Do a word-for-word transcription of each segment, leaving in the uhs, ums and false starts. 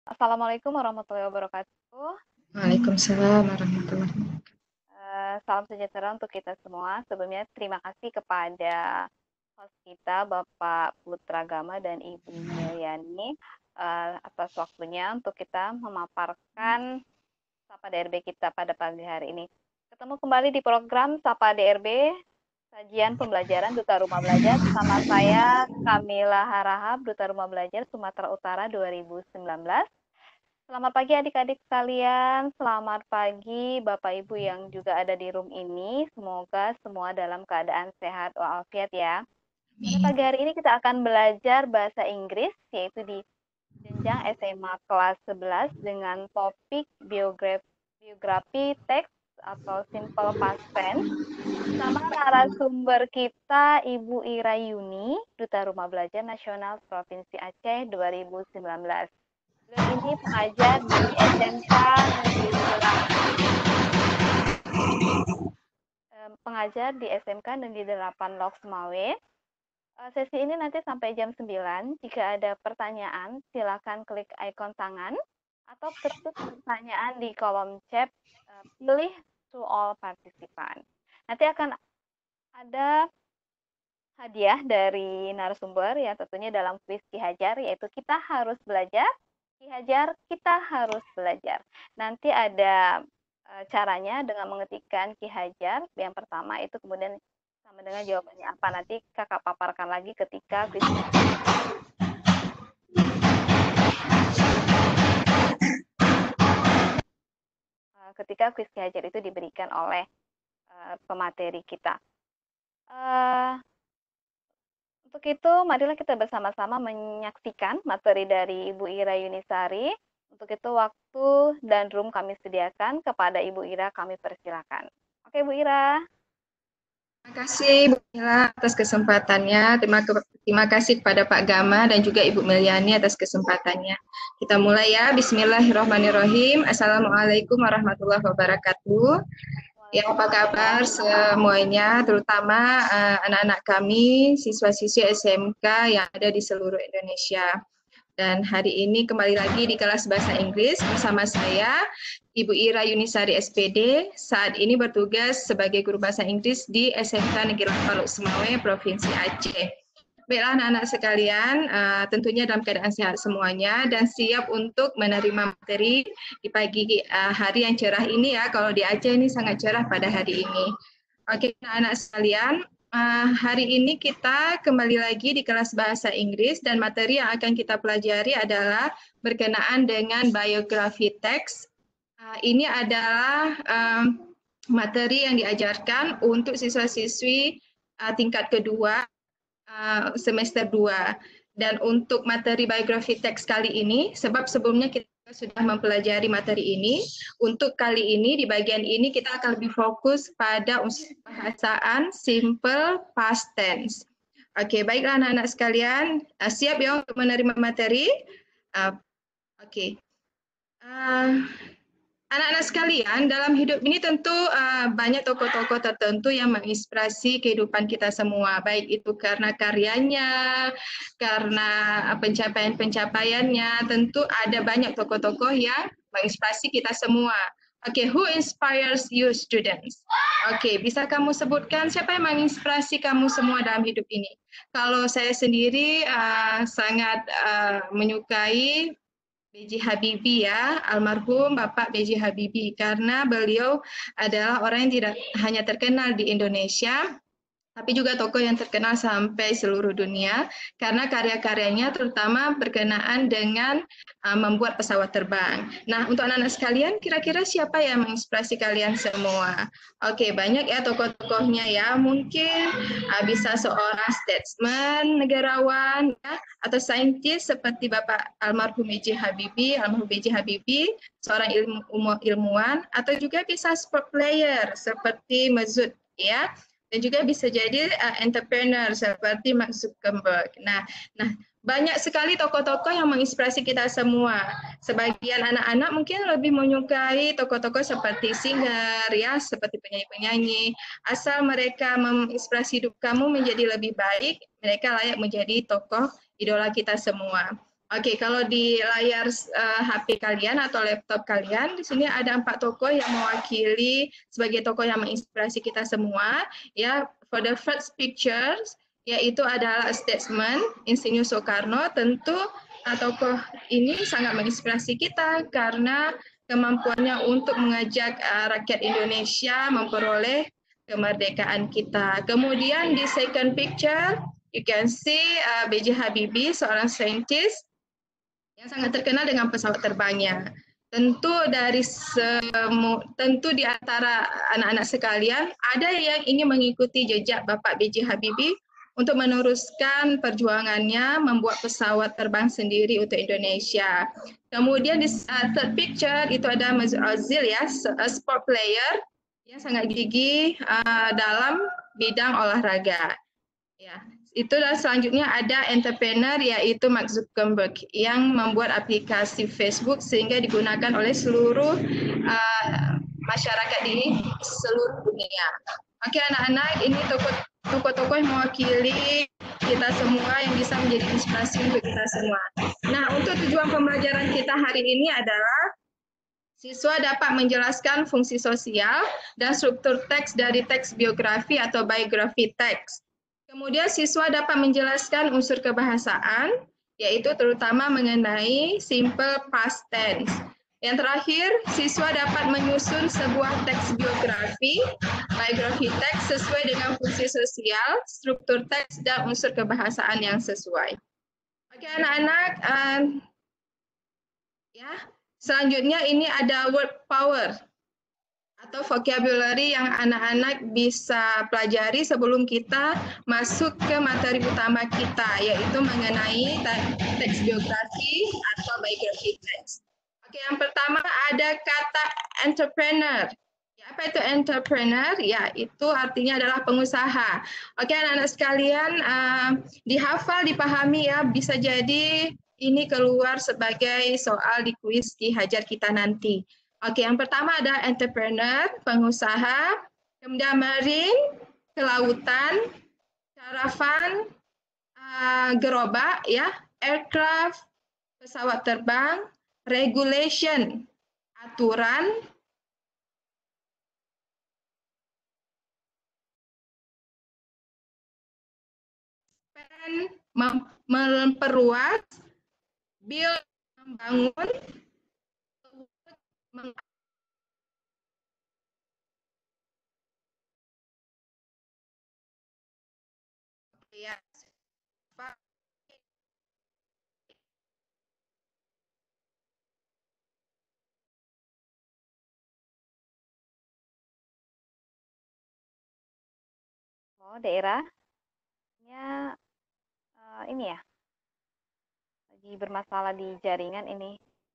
Assalamualaikum warahmatullahi wabarakatuh. Waalaikumsalam warahmatullahi wabarakatuh. Uh, salam sejahtera untuk kita semua. Sebelumnya terima kasih kepada host kita Bapak Putra Gama dan Ibu Meliani uh, atas waktunya untuk kita memaparkan Sapa D R B kita pada pagi hari ini. Ketemu kembali di program Sapa D R B, sajian pembelajaran Duta Rumah Belajar bersama saya Kamila Harahap, Duta Rumah Belajar Sumatera Utara dua ribu sembilan belas. Selamat pagi adik-adik sekalian, selamat pagi Bapak Ibu yang juga ada di room ini. Semoga semua dalam keadaan sehat walafiat ya. Pada pagi hari ini kita akan belajar bahasa Inggris, yaitu di jenjang S M A kelas sebelas dengan topik biografi, biografi teks atau simple past tense. Sama narasumber kita Ibu Ira Yuni, Duta Rumah Belajar Nasional Provinsi Aceh dua ribu sembilan belas. Beliau ini pengajar di S M K Negeri delapan, pengajar di S M K Negeri delapan Lok Sumawe. Sesi ini nanti sampai jam sembilan. Jika ada pertanyaan, silakan klik ikon tangan atau ketik pertanyaan di kolom chat, pilih to all participant. Nanti akan ada hadiah dari narasumber ya, tentunya dalam kuis Ki Hajar, yaitu kita harus belajar. Ki Hajar, kita harus belajar. Nanti ada e, caranya dengan mengetikkan Ki Hajar. Yang pertama itu kemudian sama dengan jawabannya apa. Nanti kakak paparkan lagi ketika kuis ketika kuis Ki Hajar itu diberikan oleh e, pemateri kita. E, Untuk itu, marilah kita bersama-sama menyaksikan materi dari Ibu Ira Yunisari. Untuk itu, waktu dan room kami sediakan. Kepada Ibu Ira, kami persilakan. Oke, Bu Ira. Terima kasih Bu Mila atas kesempatannya. Terima, terima kasih kepada Pak Gama dan juga Ibu Meliani atas kesempatannya. Kita mulai ya. Bismillahirrahmanirrahim. Assalamualaikum warahmatullahi wabarakatuh. Ya, apa kabar semuanya, terutama anak-anak uh, kami, siswa-siswi S M K yang ada di seluruh Indonesia. Dan hari ini kembali lagi di kelas Bahasa Inggris bersama saya, Ibu Ira Yunisari S P D, saat ini bertugas sebagai guru Bahasa Inggris di S M K Negeri delapan Lok Sumawe, Provinsi Aceh. Baiklah anak-anak sekalian, uh, tentunya dalam keadaan sehat semuanya dan siap untuk menerima materi di pagi uh, hari yang cerah ini ya. Kalau di Aceh ini sangat cerah pada hari ini. Oke anak-anak sekalian, uh, hari ini kita kembali lagi di kelas Bahasa Inggris dan materi yang akan kita pelajari adalah berkenaan dengan biografi teks. Uh, ini adalah um, materi yang diajarkan untuk siswa-siswi uh, tingkat kedua Uh, semester dua. Dan untuk materi biografi teks kali ini, sebab sebelumnya kita sudah mempelajari materi ini, untuk kali ini di bagian ini kita akan lebih fokus pada unsur bahasaan simple past tense. Oke, okay, baiklah anak-anak sekalian, uh, siap ya untuk menerima materi? Uh, Oke. Okay. Uh, Anak-anak sekalian, dalam hidup ini tentu uh, banyak tokoh-tokoh tertentu yang menginspirasi kehidupan kita semua, baik itu karena karyanya, karena pencapaian-pencapaiannya, tentu ada banyak tokoh-tokoh yang menginspirasi kita semua. Oke, okay, who inspires you students? Oke, okay, bisa kamu sebutkan siapa yang menginspirasi kamu semua dalam hidup ini? Kalau saya sendiri uh, sangat uh, menyukai B J Habibie ya, almarhum Bapak B J Habibie, karena beliau adalah orang yang tidak hanya terkenal di Indonesia, tapi juga tokoh yang terkenal sampai seluruh dunia karena karya-karyanya terutama berkenaan dengan uh, membuat pesawat terbang. Nah, untuk anak-anak sekalian, kira-kira siapa yang menginspirasi kalian semua? Oke, banyak ya tokoh-tokohnya ya. Mungkin uh, bisa seorang statesman, negarawan, ya, atau saintis seperti Bapak almarhum B J Habibie, almarhum B J Habibie, seorang ilmu, ilmuwan, atau juga bisa sport player seperti Mesut, ya. Dan juga bisa jadi uh, entrepreneur seperti Mark Zuckerberg. Nah, nah banyak sekali tokoh-tokoh yang menginspirasi kita semua. Sebagian anak-anak mungkin lebih menyukai tokoh-tokoh seperti singer, ya, seperti penyanyi-penyanyi. Asal mereka menginspirasi hidup kamu menjadi lebih baik, mereka layak menjadi tokoh idola kita semua. Oke, kalau di layar uh, H P kalian atau laptop kalian, di sini ada empat tokoh yang mewakili sebagai tokoh yang menginspirasi kita semua. Ya, for the first pictures, yaitu adalah statesman Insinyur Soekarno. Tentu uh, tokoh ini sangat menginspirasi kita karena kemampuannya untuk mengajak uh, rakyat Indonesia memperoleh kemerdekaan kita. Kemudian di second picture, you can see uh, B J Habibie, seorang saintis yang sangat terkenal dengan pesawat terbangnya. Tentu dari semu, tentu di antara anak-anak sekalian ada yang ingin mengikuti jejak Bapak B J Habibie untuk meneruskan perjuangannya membuat pesawat terbang sendiri untuk Indonesia. Kemudian di uh, third picture itu ada Mesut Ozil ya, a sport player yang sangat gigih uh, dalam bidang olahraga. Ya, itu dan selanjutnya ada entrepreneur yaitu Mark Zuckerberg yang membuat aplikasi Facebook sehingga digunakan oleh seluruh uh, masyarakat di seluruh dunia. Oke anak-anak, ini tokoh-tokoh yang mewakili kita semua yang bisa menjadi inspirasi untuk kita semua. Nah, untuk tujuan pembelajaran kita hari ini adalah siswa dapat menjelaskan fungsi sosial dan struktur teks dari teks biografi atau biografi teks. Kemudian siswa dapat menjelaskan unsur kebahasaan, yaitu terutama mengenai simple past tense. Yang terakhir, siswa dapat menyusun sebuah teks biografi, biografi teks sesuai dengan fungsi sosial, struktur teks, dan unsur kebahasaan yang sesuai. Oke anak-anak, um, ya. Selanjutnya ini ada word power atau vocabulary yang anak-anak bisa pelajari sebelum kita masuk ke materi utama kita, yaitu mengenai teks biografi atau biografi teks. Oke, yang pertama ada kata entrepreneur. Ya, apa itu entrepreneur? Ya, itu artinya adalah pengusaha. Oke, anak-anak sekalian, uh, dihafal, dipahami ya, bisa jadi ini keluar sebagai soal di kuis Ki Hajar kita nanti. Oke, yang pertama ada entrepreneur, pengusaha, kemudian marine, kelautan, caravan, uh, gerobak, ya, aircraft, pesawat terbang, regulation, aturan, memperluas, build, membangun, ya, Oh, daerahnya uh, ini ya, lagi bermasalah di jaringan ini.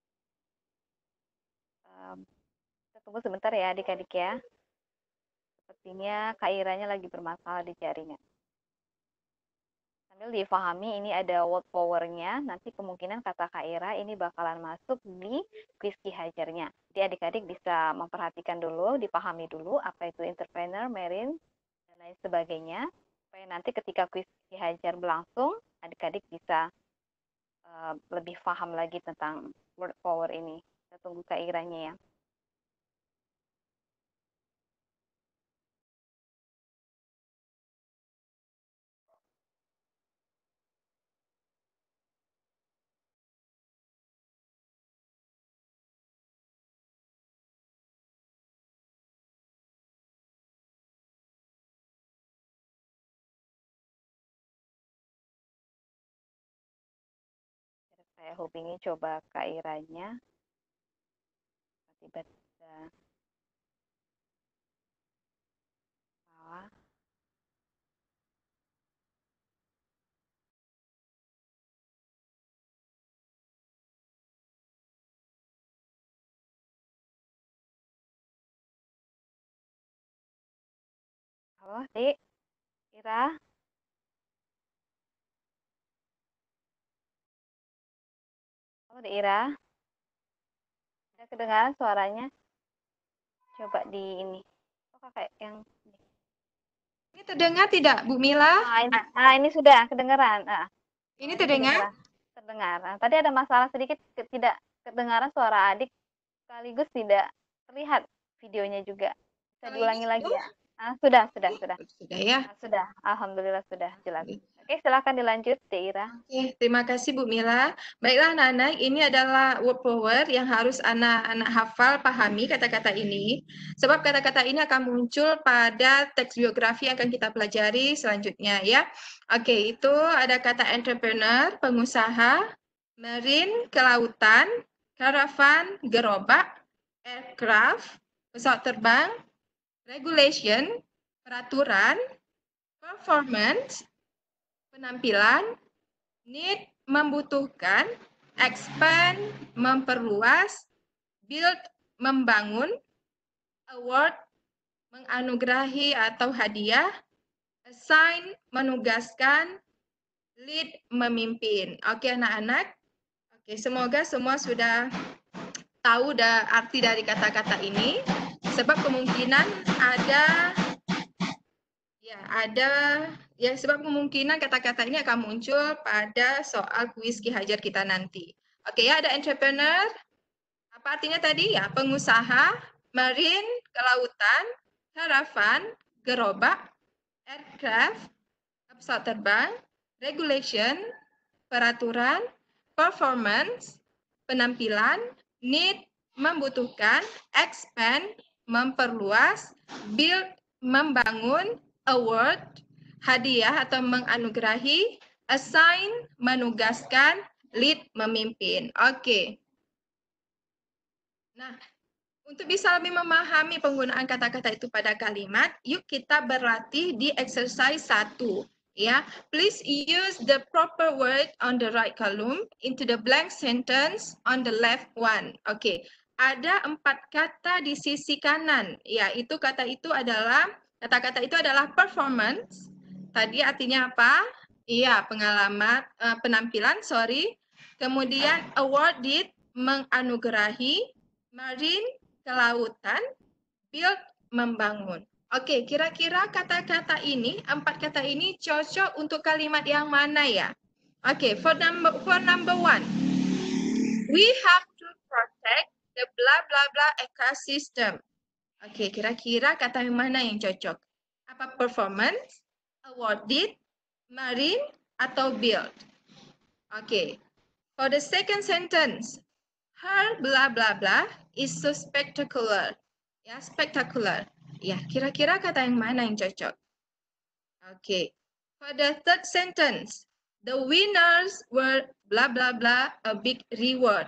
Um, kita tunggu sebentar ya adik-adik ya. Sepertinya Kak Iranya lagi bermasalah di jaringan. Sambil difahami ini ada word power-nya, nanti kemungkinan kata Kak Ira ini bakalan masuk di kuis Ki Hajarnya. Jadi adik-adik bisa memperhatikan dulu, dipahami dulu apa itu entrepreneur, marine, dan lain sebagainya. Supaya nanti ketika kuis Ki Hajar berlangsung, adik-adik bisa uh, lebih paham lagi tentang word power ini. Kita tunggu Kak Iranya ya. Saya hubungi coba Kak Iranya. Tiba-tiba salah. Halo, Dik. Ira. Halo, Dik Ira. Sudah kedengaran suaranya? Coba di ini. Oh, kakak yang ini terdengar tidak, Bu Mila? ah ini, ah, ini sudah kedengaran. Ah, Ini ini terdengar? kedengaran. Terdengar. Tadi ada masalah sedikit, tidak kedengaran suara adik, sekaligus tidak terlihat videonya juga. Bisa Kalau ini diulangi lagi sudah? ya? Ah, sudah, sudah, sudah. Sudah ya. Ah, sudah, alhamdulillah sudah jelas. Oke, silakan dilanjut, Deira. Oke, terima kasih Bu Mila. Baiklah anak-anak, ini adalah word per word yang harus anak-anak hafal, pahami kata-kata ini. Sebab kata-kata ini akan muncul pada teks biografi yang akan kita pelajari selanjutnya ya. Oke, itu ada kata entrepreneur, pengusaha, marine, kelautan, caravan, gerobak, aircraft, pesawat terbang, regulation, peraturan, performance, penampilan, need, membutuhkan, expand, memperluas, build, membangun, award, menganugerahi atau hadiah, assign, menugaskan, lead, memimpin. Oke anak-anak, oke semoga semua sudah tahu da arti dari kata-kata ini, sebab kemungkinan ada ya ada ya sebab kemungkinan kata-kata ini akan muncul pada soal kuis Ki Hajar kita nanti. Oke ya, ada entrepreneur. Apa artinya tadi ya? Pengusaha, marine, kelautan, caravan, gerobak, aircraft, pesawat terbang, regulation, peraturan, performance, penampilan, need, membutuhkan, expand, memperluas, build, membangun, award, hadiah atau menganugerahi, assign, menugaskan, lead, memimpin. Oke. Nah, untuk bisa lebih memahami penggunaan kata-kata itu pada kalimat, yuk kita berlatih di exercise satu. Ya, please use the proper word on the right column into the blank sentence on the left one. Oke, okay. Ada empat kata di sisi kanan. Ya, itu kata itu adalah kata-kata itu adalah performance. Tadi artinya apa? Iya, pengalaman, uh, penampilan. Sorry. Kemudian awarded, menganugerahi, marine, kelautan, build, membangun. Oke, kira-kira kata-kata ini, empat kata ini cocok untuk kalimat yang mana ya? Oke, for number for number one, we have to protect the blah blah blah ecosystem. Oke, kira-kira kata yang mana yang cocok? Apa performance, awarded, marine, atau build? Oke, for the second sentence, her blah blah blah is so spectacular. Ya, spectacular. Ya, kira-kira kata yang mana yang cocok? Oke. Okay. For the third sentence, the winners were blah blah blah a big reward.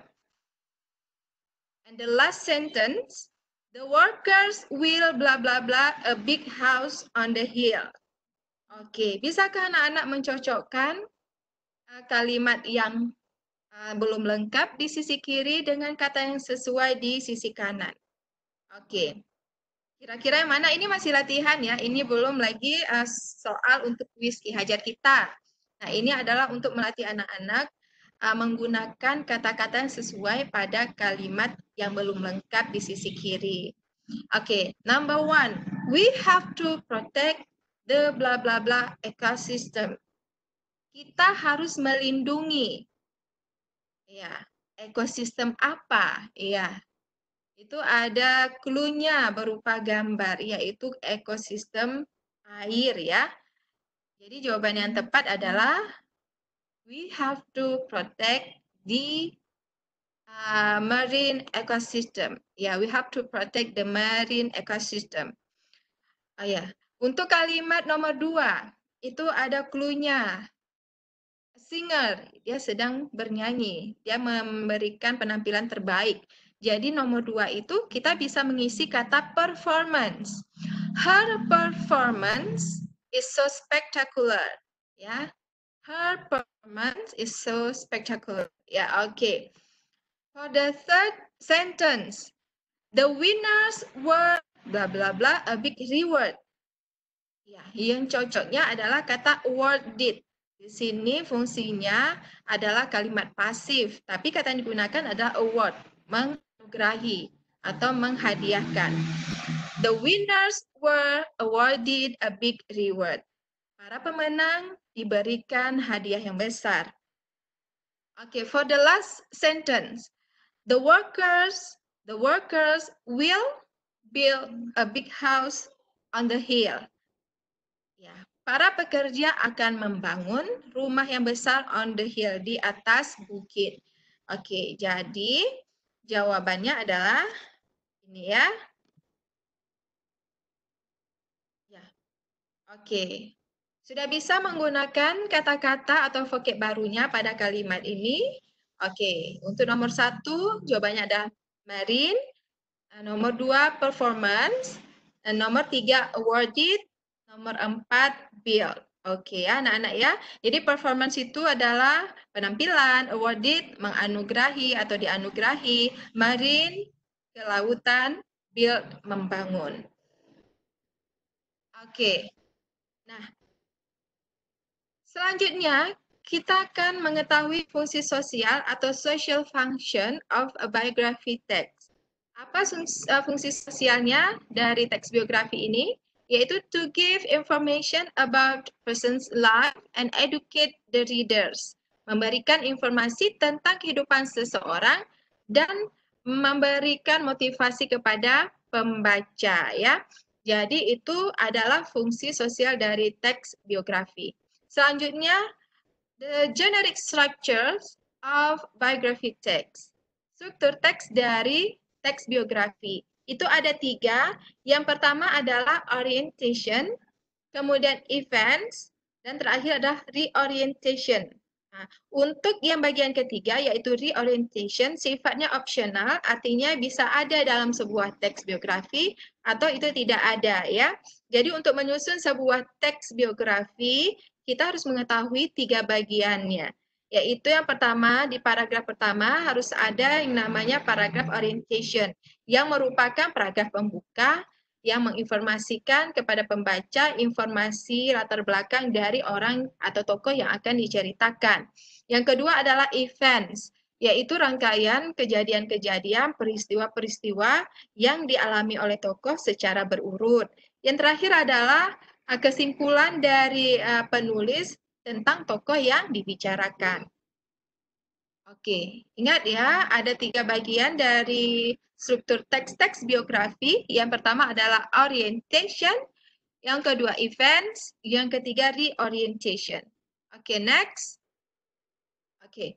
And the last sentence, the workers will blah blah blah a big house on the hill. Oke, okay. Bisakah anak-anak mencocokkan uh, kalimat yang uh, belum lengkap di sisi kiri dengan kata yang sesuai di sisi kanan? Oke. Okay. Kira-kira yang mana? Ini masih latihan ya. Ini belum lagi uh, soal untuk kuis Ki Hajar kita. Nah, ini adalah untuk melatih anak-anak uh, menggunakan kata-kata yang sesuai pada kalimat yang belum lengkap di sisi kiri. Oke, okay. Number one, we have to protect the blah blah blah ecosystem. Kita harus melindungi. Ya, ekosistem apa? Ya. Itu ada clue-nya berupa gambar, yaitu ekosistem air ya. Jadi jawaban yang tepat adalah we have to protect the uh, marine ecosystem. Ya, yeah, we have to protect the marine ecosystem. Oh ya, yeah. Untuk kalimat nomor dua, itu ada clue-nya. Singer, dia sedang bernyanyi, dia memberikan penampilan terbaik. Jadi nomor dua itu kita bisa mengisi kata performance. Her performance is so spectacular. Ya, her performance is so spectacular. Ya, oke. Okay. For the third sentence, the winners were blah blah blah a big reward. Ya, yang cocoknya adalah kata awarded. Di sini fungsinya adalah kalimat pasif, tapi kata yang digunakan adalah award, menganugerahi atau menghadiahkan. The winners were awarded a big reward. Para pemenang diberikan hadiah yang besar. Okay, for the last sentence, the workers, the workers will build a big house on the hill. Ya, para pekerja akan membangun rumah yang besar on the hill, di atas bukit. Oke, jadi jawabannya adalah ini ya. Ya, oke. Sudah bisa menggunakan kata-kata atau vocab barunya pada kalimat ini? Oke, untuk nomor satu jawabannya ada marine, nomor dua performance, dan nomor tiga awarded, nomor empat build. Oke ya anak-anak ya. Jadi performance itu adalah penampilan, awarded menganugerahi atau dianugerahi, marine kelautan, build membangun. Oke. Nah, selanjutnya, kita akan mengetahui fungsi sosial atau social function of a biography text. Apa fungsi sosialnya dari teks biografi ini? Yaitu to give information about person's life and educate the readers. Memberikan informasi tentang kehidupan seseorang dan memberikan motivasi kepada pembaca ya. Jadi itu adalah fungsi sosial dari teks biografi. Selanjutnya, the generic structures of biography text. Struktur teks dari teks biografi. Itu ada tiga. Yang pertama adalah orientation, kemudian events, dan terakhir adalah reorientation. Nah, untuk yang bagian ketiga yaitu reorientation sifatnya optional, artinya bisa ada dalam sebuah teks biografi atau itu tidak ada ya. Jadi untuk menyusun sebuah teks biografi kita harus mengetahui tiga bagiannya. Yaitu yang pertama di paragraf pertama harus ada yang namanya paragraf orientation yang merupakan paragraf pembuka yang menginformasikan kepada pembaca informasi latar belakang dari orang atau tokoh yang akan diceritakan. Yang kedua adalah events, yaitu rangkaian kejadian-kejadian, peristiwa-peristiwa yang dialami oleh tokoh secara berurut. Yang terakhir adalah kesimpulan dari uh, penulis tentang tokoh yang dibicarakan. Oke, ingat ya, ada tiga bagian dari struktur teks-teks biografi. Yang pertama adalah orientation, yang kedua events, yang ketiga reorientation. Oke, next. Oke,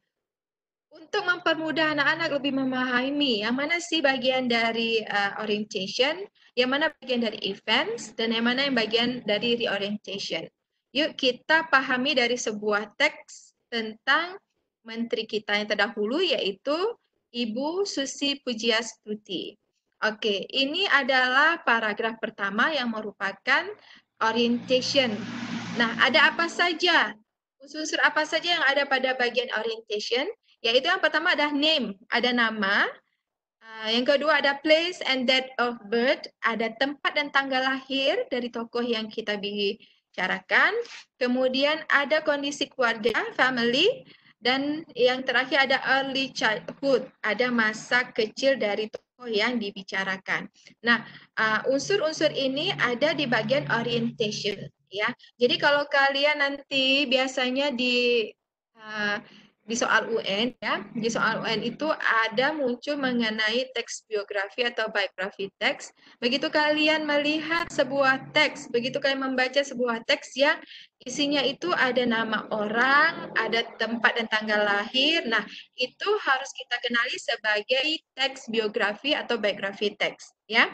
untuk mempermudah anak-anak lebih memahami yang mana sih bagian dari uh, orientation, yang mana bagian dari events, dan yang mana yang bagian dari reorientation. Yuk kita pahami dari sebuah teks tentang menteri kita yang terdahulu, yaitu Ibu Susi Pujiastuti. Oke, ini adalah paragraf pertama yang merupakan orientation. Nah, ada apa saja? Unsur-unsur apa saja yang ada pada bagian orientation? Yaitu yang pertama ada name, ada nama. Uh, yang kedua ada place and date of birth, ada tempat dan tanggal lahir dari tokoh yang kita bicarakan. Kemudian ada kondisi keluarga, family. Dan yang terakhir ada early childhood, ada masa kecil dari tokoh yang dibicarakan. Nah, unsur-unsur uh, ini ada di bagian orientation. Ya, jadi kalau kalian nanti biasanya di uh, di soal U N ya, di soal U N itu ada muncul mengenai teks biografi atau biography teks. Begitu kalian melihat sebuah teks, begitu kalian membaca sebuah teks ya, isinya itu ada nama orang, ada tempat dan tanggal lahir. Nah, itu harus kita kenali sebagai teks biografi atau biography teks ya.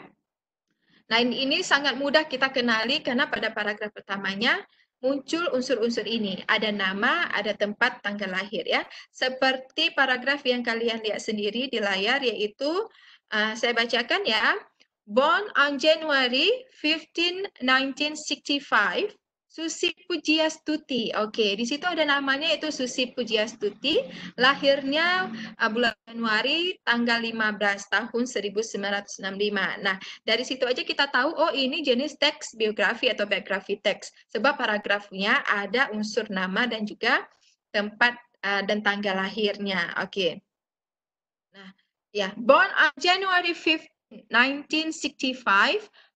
Nah, ini sangat mudah kita kenali karena pada paragraf pertamanya muncul unsur-unsur ini. Ada nama, ada tempat, tanggal lahir ya. Seperti paragraf yang kalian lihat sendiri di layar, yaitu uh, saya bacakan ya. Born on January fifteenth, nineteen sixty-five, Susi Pujiastuti. Oke, di situ ada namanya itu Susi Pujiastuti. Lahirnya uh, bulan Januari tanggal lima belas tahun seribu sembilan ratus enam puluh lima. Nah, dari situ aja kita tahu, oh ini jenis teks biografi atau biography teks. Sebab paragrafnya ada unsur nama dan juga tempat uh, dan tanggal lahirnya. Oke. Nah, ya, born on January fifth, nineteen sixty-five,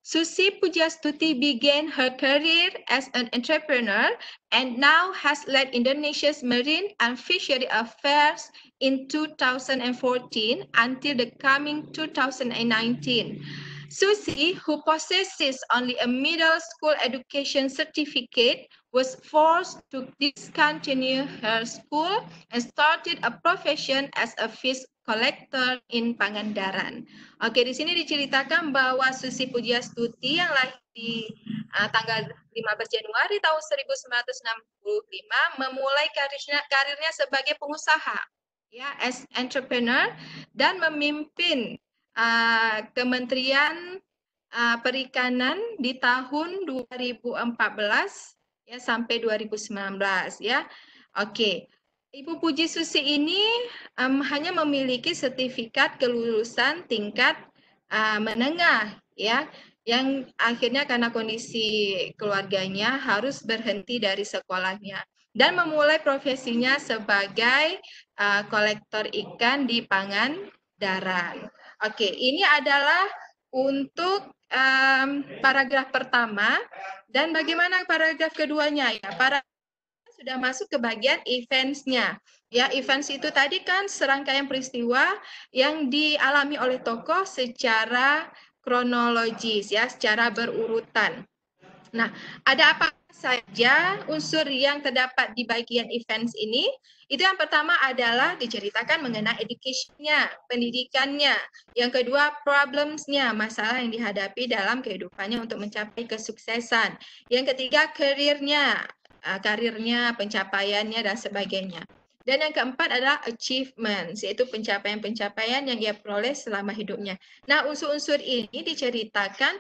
Susi Pujastuti began her career as an entrepreneur and now has led Indonesia's marine and fishery affairs in two thousand fourteen until the coming two thousand nineteen. Susi, who possesses only a middle school education certificate, was forced to discontinue her school and started a profession as a fish collector in Pangandaran. Oke, di sini diceritakan bahwa Susi Pujiastuti yang lahir di uh, tanggal lima belas Januari tahun seribu sembilan ratus enam puluh lima memulai karirnya, karirnya sebagai pengusaha, ya, as entrepreneur, dan memimpin uh, Kementerian uh, Perikanan di tahun dua ribu empat belas ya sampai dua ribu sembilan belas ya. Oke. Ibu Puji Susi ini um, hanya memiliki sertifikat kelulusan tingkat uh, menengah ya, yang akhirnya karena kondisi keluarganya harus berhenti dari sekolahnya dan memulai profesinya sebagai uh, kolektor ikan di Pangandaran. Oke, ini adalah untuk um, paragraf pertama, dan bagaimana paragraf keduanya ya? Para sudah masuk ke bagian events-nya. Ya, events itu tadi kan serangkaian peristiwa yang dialami oleh tokoh secara kronologis ya, secara berurutan. Nah, ada apa saja unsur yang terdapat di bagian events ini? Itu yang pertama adalah diceritakan mengenai education-nya, pendidikannya. Yang kedua, problems-nya, masalah yang dihadapi dalam kehidupannya untuk mencapai kesuksesan. Yang ketiga, karirnya, karirnya, pencapaiannya, dan sebagainya. Dan yang keempat adalah achievements, yaitu pencapaian-pencapaian yang ia peroleh selama hidupnya. Nah, unsur-unsur ini diceritakan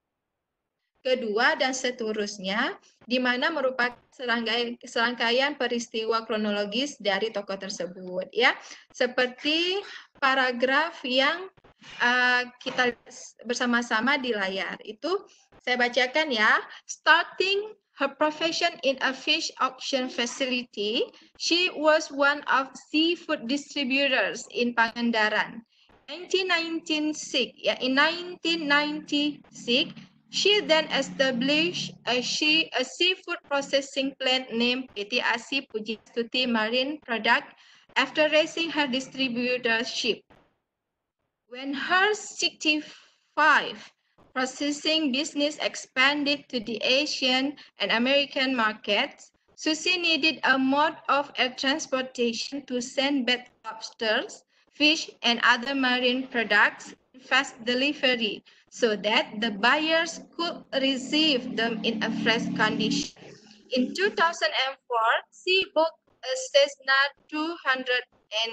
kedua dan seterusnya, di mana merupakan serangkaian, serangkaian peristiwa kronologis dari tokoh tersebut, ya, seperti paragraf yang uh, kita bersama-sama di layar. Itu saya bacakan ya. Starting her profession in a fish auction facility, she was one of seafood distributors in Pangandaran. nineteen ninety-six, ya, in nineteen ninety-six, she then established a, she, a seafood processing plant named P T A S I Pujiastuti Marine Product after raising her distributorship. When her sixty-five processing business expanded to the Asian and American markets, Susi needed a mode of air transportation to send back lobsters, fish, and other marine products in fast delivery, so that the buyers could receive them in a fresh condition. In two thousand four, she booked a Cessna two hundred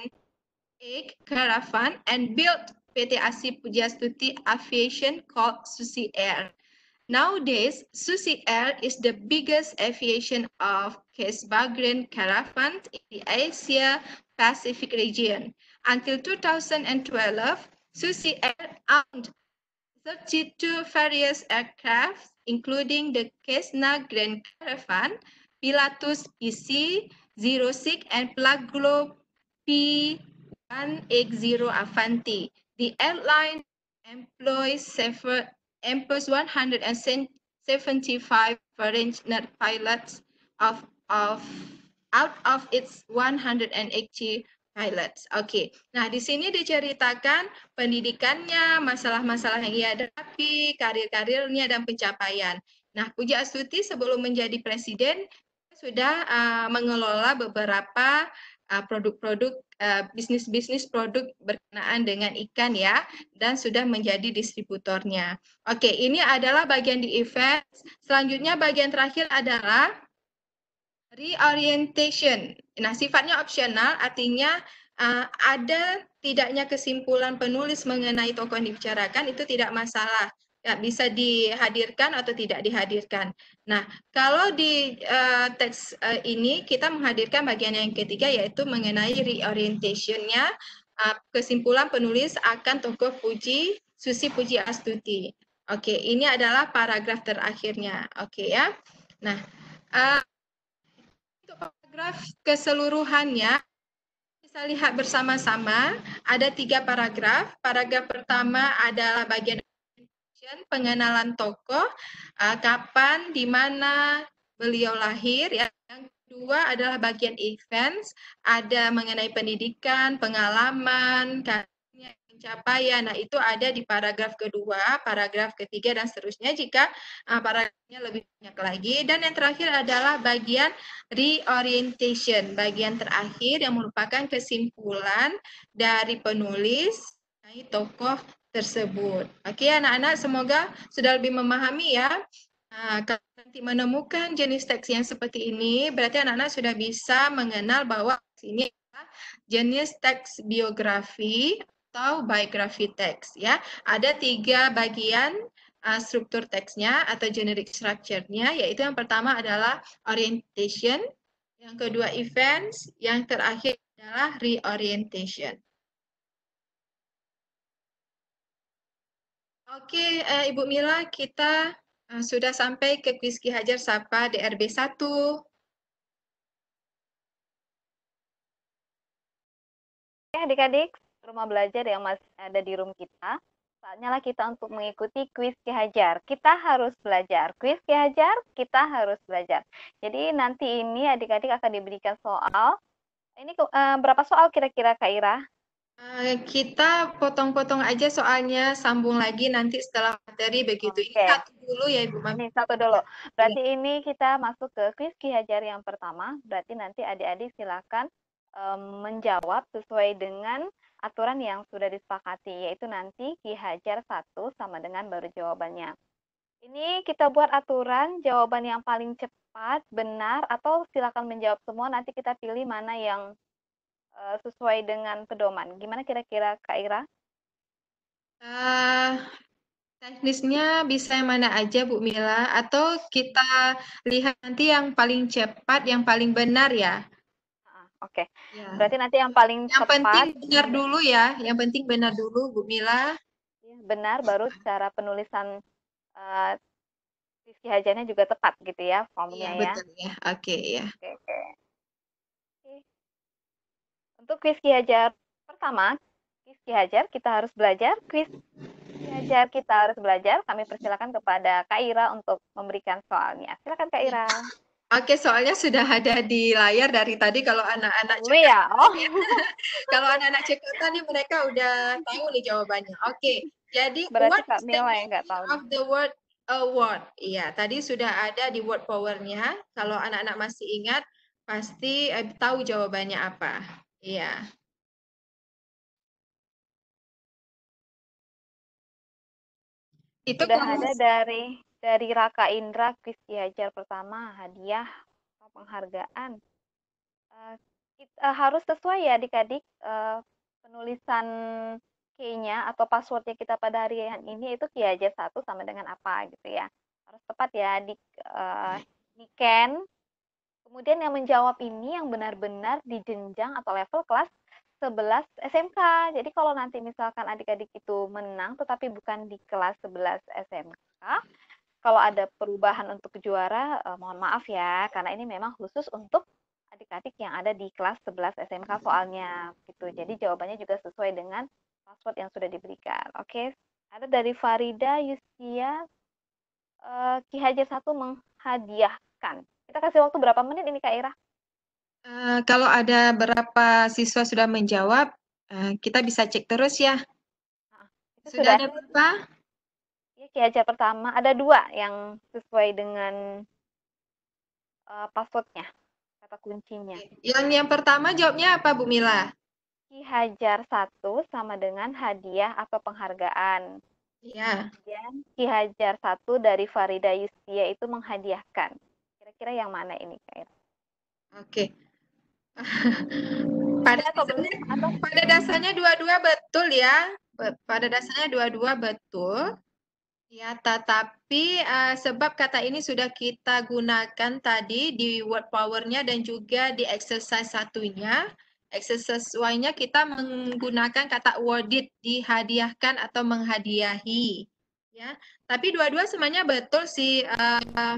eight Caravan and built P T A S I Pujiastuti Aviation called Susi Air. Nowadays, Susi Air is the biggest aviation of Casebagren Caravans in the Asia Pacific region. Until two thousand twelve, Susi Air owned thirty-two various aircraft, including the Cessna Grand Caravan, Pilatus P C zero six, and Plaglo P one eighty Avanti. The airline employs employs one hundred seventy-five foreign pilots of, of out of its one hundred eighty pilots. Oke, okay. Nah di sini diceritakan pendidikannya, masalah-masalah yang ia hadapi, karir-karirnya, dan pencapaian. Nah, Pujiastuti sebelum menjadi presiden sudah uh, mengelola beberapa produk-produk uh, bisnis-bisnis uh, produk berkenaan dengan ikan ya, dan sudah menjadi distributornya. Oke, ini adalah bagian di event. Selanjutnya bagian terakhir adalah reorientation. Nah, sifatnya opsional, artinya uh, ada tidaknya kesimpulan penulis mengenai tokoh yang dibicarakan itu tidak masalah. Ya, bisa dihadirkan atau tidak dihadirkan. Nah, kalau di uh, teks uh, ini kita menghadirkan bagian yang ketiga, yaitu mengenai reorientation-nya, uh, kesimpulan penulis akan tokoh Puji Susi Pujiastuti. Oke, ini adalah paragraf terakhirnya. Oke ya. Nah, uh, untuk paragraf keseluruhannya bisa lihat bersama-sama ada tiga paragraf. Paragraf pertama adalah bagian bagian pengenalan tokoh, uh, kapan, di mana beliau lahir. Ya. Yang kedua adalah bagian events, ada mengenai pendidikan, pengalaman, pencapaian. Nah, itu ada di paragraf kedua, paragraf ketiga, dan seterusnya jika uh, paragrafnya lebih banyak lagi. Dan yang terakhir adalah bagian reorientation, bagian terakhir yang merupakan kesimpulan dari penulis mengenai tokoh tersebut. Oke, anak-anak, semoga sudah lebih memahami ya. Nah, kalau nanti menemukan jenis teks yang seperti ini, berarti anak-anak sudah bisa mengenal bahwa ini adalah jenis teks biografi atau biography text ya. Ada tiga bagian uh, struktur teksnya atau generic structure-nya, yaitu yang pertama adalah orientation, yang kedua events, yang terakhir adalah reorientation. Oke, uh, Ibu Mila, kita uh, sudah sampai ke kuis Ki Hajar Sapa D R B satu. Oke, adik-adik rumah belajar yang masih ada di room kita, saatnya lah kita untuk mengikuti kuis Ki Hajar. Kita harus belajar. Kuis Ki Hajar, kita harus belajar. Jadi nanti ini adik-adik akan diberikan soal. Ini uh, berapa soal kira-kira Kak Ira? Uh, kita potong-potong aja soalnya, sambung lagi nanti setelah materi begitu. Oke. Ini satu dulu ya Ibu Mami. Ini satu dulu. Berarti ya. Ini kita masuk ke kuis Ki Hajar yang pertama. Berarti nanti adik-adik silakan um, menjawab sesuai dengan aturan yang sudah disepakati, yaitu nanti Ki Hajar satu sama dengan baru jawabannya. Ini kita buat aturan jawaban yang paling cepat, benar, atau silakan menjawab semua. Nanti kita pilih mana yang uh, sesuai dengan pedoman. Gimana kira-kira Kak Ira? Uh, teknisnya bisa yang mana aja Bu Mila, atau kita lihat nanti yang paling cepat, yang paling benar ya. Oke, okay. Ya. Berarti nanti yang paling yang tepat. Yang penting benar dulu ya, yang penting benar dulu Bu Mila. Benar, baru cara penulisan uh, Ki Hajarnya juga tepat gitu ya formnya ya. Betul ya, oke okay, ya. Oke, okay, oke. Okay. Untuk kuis Ki Hajar pertama, kuis Ki Hajar kita harus belajar, kuis Ki Hajar kita harus belajar. Kami persilakan kepada Kak Ira untuk memberikan soalnya. Silakan Kak Ira. Oke, soalnya sudah ada di layar dari tadi. Kalau anak-anak cekatan, ya? Oh. kalau anak-anak cekatan nih mereka udah tahu nih jawabannya. Oke, jadi berarti what Kak Mila yang nggak tahu of the word award? Iya, tadi sudah ada di word power-nya. Kalau anak-anak masih ingat, pasti eh, tahu jawabannya apa. Iya. Itu sudah kamu... ada dari dari Raka Indra, kuis Ki Hajar pertama, hadiah atau penghargaan. Uh, kita, uh, harus sesuai ya adik-adik, uh, penulisan key-nya atau passwordnya kita pada hari ini itu Ki Hajar satu sama dengan apa gitu ya. Harus tepat ya di uh, di Ken. Kemudian yang menjawab ini yang benar-benar di jenjang atau level kelas sebelas S M K. Jadi kalau nanti misalkan adik-adik itu menang tetapi bukan di kelas sebelas S M K, kalau ada perubahan untuk juara, eh, mohon maaf ya, karena ini memang khusus untuk adik-adik yang ada di kelas sebelas S M K soalnya gitu. Jadi jawabannya juga sesuai dengan password yang sudah diberikan. Oke, ada dari Farida Yusia, eh, Ki Hajar satu menghadiahkan. Kita kasih waktu berapa menit ini Kak Ira? Uh, kalau ada berapa siswa sudah menjawab, uh, kita bisa cek terus ya. Nah, sudah, sudah ada berapa? Ya, Ki Hajar pertama ada dua yang sesuai dengan uh, passwordnya, kata kuncinya. Yang yang pertama jawabnya apa Bu Mila? Ki Hajar satu sama dengan hadiah atau penghargaan. Ya. Kemudian Ki Hajar satu dari Farida Yustia itu menghadiahkan. Kira-kira yang mana ini Kak Ira? Oke. pada dasarnya, atau? pada dasarnya dua-dua betul ya. Pada dasarnya dua-dua betul. Ya, tetapi uh, sebab kata ini sudah kita gunakan tadi di word power-nya dan juga di exercise satunya. Exercise Y-nya kita menggunakan kata awarded, dihadiahkan atau menghadiahi. Ya, tapi dua-dua semuanya betul sih. Uh,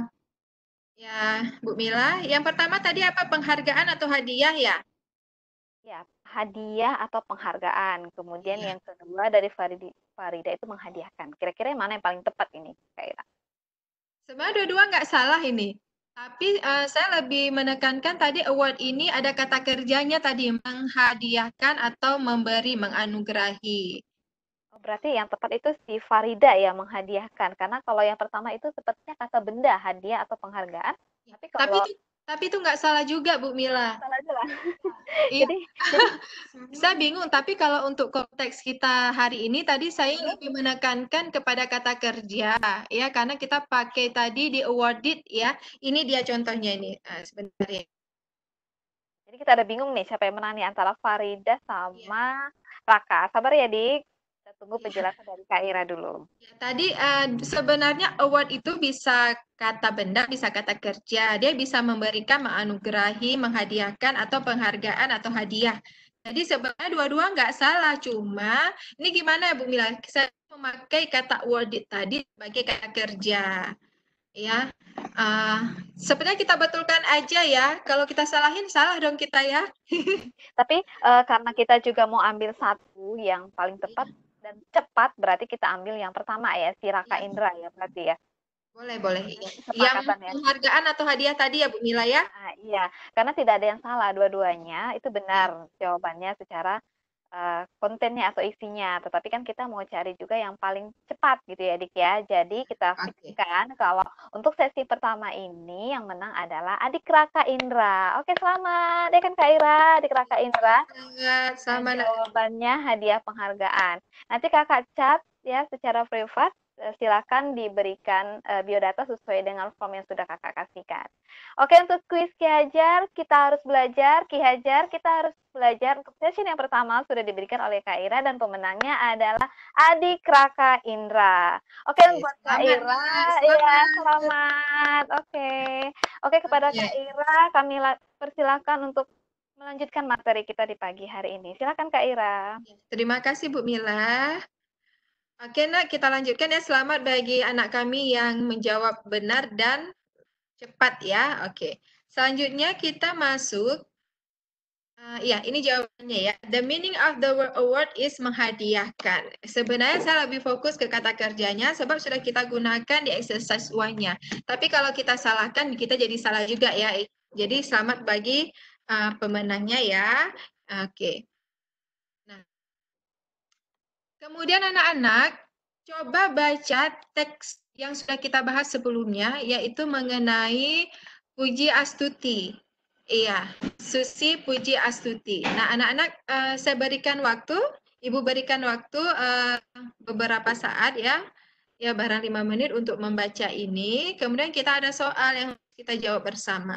ya, Bu Mila. Yang pertama tadi apa, penghargaan atau hadiah ya? Ya, hadiah atau penghargaan. Kemudian Iya. yang kedua dari Faridi, Farida itu menghadiahkan. Kira-kira yang mana yang paling tepat ini, Kak Ira? Sebenarnya dua-dua nggak salah ini. Tapi eh, saya lebih menekankan tadi award ini ada kata kerjanya tadi menghadiahkan atau memberi, menganugerahi. Oh, berarti yang tepat itu si Farida ya menghadiahkan. Karena kalau yang pertama itu sepertinya kata benda, hadiah atau penghargaan. Ya, Tapi Tapi kalau itu tapi itu nggak salah juga Bu Mila. salah jelas. Iya, Jadi jadi saya bingung. Tapi kalau untuk konteks kita hari ini tadi saya lebih menekankan kepada kata kerja, ya karena kita pakai tadi di awarded ya. Ini dia contohnya ini. Eh, sebentar ya. jadi kita ada bingung nih siapa yang menang nih antara Farida Iya. sama Raka. Sabar ya, Dik. Kita tunggu Iya. penjelasan dari Kak Ira dulu. Ya, tadi eh, sebenarnya award itu bisa kata benda, bisa kata kerja. Dia bisa memberikan, menganugerahi, menghadiahkan, atau penghargaan atau hadiah. Jadi sebenarnya dua-dua nggak salah, cuma ini gimana ya Bu Mila? Saya memakai kata awarded tadi sebagai kata kerja. Ya, Eh, sebenarnya kita betulkan aja ya. Kalau kita salahin, salah dong kita ya. Tapi eh, karena kita juga mau ambil satu yang paling tepat Iya, dan cepat, berarti kita ambil yang pertama ya, si Raka iya. Indra ya berarti ya. Boleh, boleh. Ini Iya. Yang kesepakatan ya. penghargaan atau hadiah tadi ya Bu Mila ya? Ah, iya, karena tidak ada yang salah, dua-duanya itu Iya. benar jawabannya secara eh, kontennya atau isinya. Tetapi kan kita mau cari juga yang paling cepat gitu ya, Dik ya. Jadi kita Oke. fixkan kalau untuk sesi pertama ini yang menang adalah Adik Raka Indra. Oke, selamat ya kan Kak Ira, Adik Raka Indra. Sangat Dan sama. jawabannya hadiah penghargaan. Nanti Kakak chat ya secara privat, eh, silakan diberikan eh, biodata sesuai dengan form yang sudah Kakak kasihkan. Oke, untuk kuis Ki Hajar, kita harus belajar. Ki Hajar, kita harus belajar. Untuk session yang pertama sudah diberikan oleh Kak Ira dan pemenangnya adalah Adik Raka Indra. Oke, Oke, buat Kak selamat Ira, ya, ya selamat. selamat. Oke, oke kepada Kak Oke, Ira, kami persilakan untuk melanjutkan materi kita di pagi hari ini. Silakan Kak Ira. terima kasih Bu Mila. Oke, Nak, kita lanjutkan ya. Selamat bagi anak kami yang menjawab benar dan cepat ya. Oke. Selanjutnya kita masuk. Uh, ya, ini jawabannya ya. The meaning of the word award is menghadiahkan. Sebenarnya saya lebih fokus ke kata kerjanya sebab sudah kita gunakan di exercise one-nya. Tapi kalau kita salahkan, kita jadi salah juga ya. Jadi selamat bagi uh, pemenangnya ya. Oke. Nah, kemudian anak-anak, coba baca teks yang sudah kita bahas sebelumnya, yaitu mengenai Puji Astuti. Iya, Susi Puji Astuti. Nah, anak-anak, uh, saya berikan waktu, Ibu berikan waktu uh, beberapa saat ya, ya barang lima menit untuk membaca ini. Kemudian kita ada soal yang kita jawab bersama.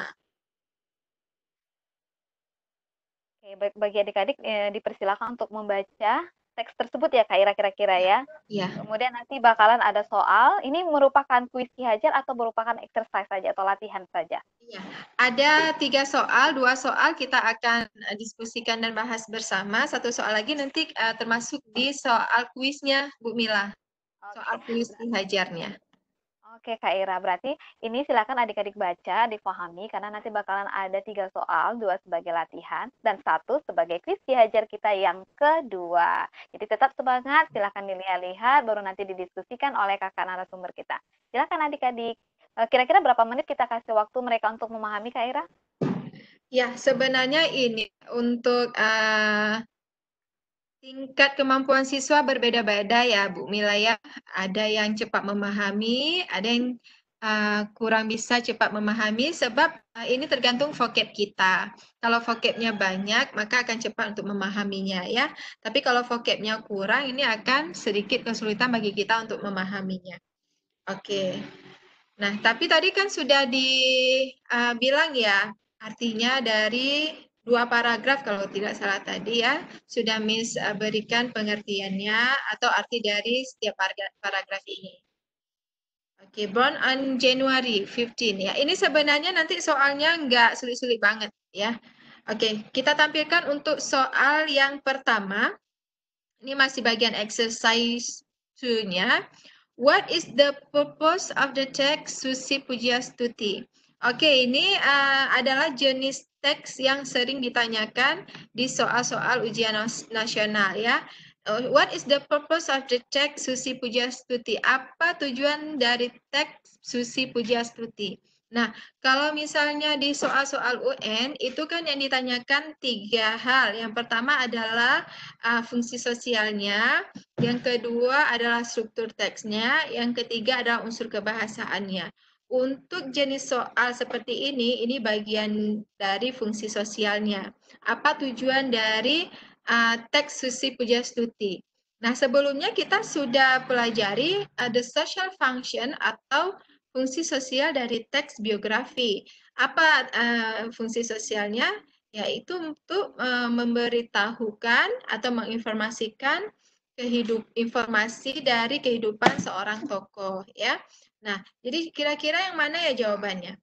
Oke, bagi adik-adik eh, dipersilakan untuk membaca teks tersebut ya Kak Ira kira-kira ya. Ya. Kemudian nanti bakalan ada soal. Ini merupakan kuis Ki Hajar atau merupakan exercise saja atau latihan saja? Iya, ada tiga soal, dua soal kita akan diskusikan dan bahas bersama. Satu soal lagi nanti uh, termasuk di soal kuisnya Bu Mila, soal Oke. kuis hajarnya. Oke Kak Ira, berarti ini silakan adik-adik baca, dipahami, karena nanti bakalan ada tiga soal, dua sebagai latihan, dan satu sebagai kuis Ki Hajar kita yang kedua. Jadi tetap semangat, silakan dilihat-lihat, baru nanti didiskusikan oleh kakak narasumber kita. Silakan adik-adik. Kira-kira berapa menit kita kasih waktu mereka untuk memahami Kak Ira? Ya, sebenarnya ini untuk uh, tingkat kemampuan siswa berbeda-beda ya Bu Mila ya. Ada yang cepat memahami, ada yang uh, kurang bisa cepat memahami sebab uh, ini tergantung vocab kita. Kalau vocabnya banyak, maka akan cepat untuk memahaminya ya. Tapi kalau vocabnya kurang, ini akan sedikit kesulitan bagi kita untuk memahaminya. Oke. Nah, tapi tadi kan sudah dibilang ya, artinya dari dua paragraf kalau tidak salah tadi ya, sudah Miss uh, berikan pengertiannya atau arti dari setiap paragraf ini. Oke, okay, born on January fifteenth ya. Ini sebenarnya nanti soalnya nggak sulit-sulit banget ya. Oke, okay, kita tampilkan untuk soal yang pertama. Ini masih bagian exercise two-nya. What is the purpose of the text Susi Pujiastuti? Oke, okay, ini uh, adalah jenis teks yang sering ditanyakan di soal-soal ujian nasional ya. What is the purpose of the text Susi Pujastuti? Apa tujuan dari teks Susi Pujastuti? Nah, kalau misalnya di soal-soal U N, itu kan yang ditanyakan tiga hal. Yang pertama adalah uh, fungsi sosialnya, yang kedua adalah struktur teksnya, yang ketiga adalah unsur kebahasaannya. Untuk jenis soal seperti ini, ini bagian dari fungsi sosialnya. Apa tujuan dari uh, teks Susi Pujastuti? Nah, sebelumnya kita sudah pelajari uh, the social function atau fungsi sosial dari teks biografi. Apa uh, fungsi sosialnya? Yaitu untuk uh, memberitahukan atau menginformasikan kehidup informasi dari kehidupan seorang tokoh, ya. Nah, jadi kira-kira yang mana ya jawabannya?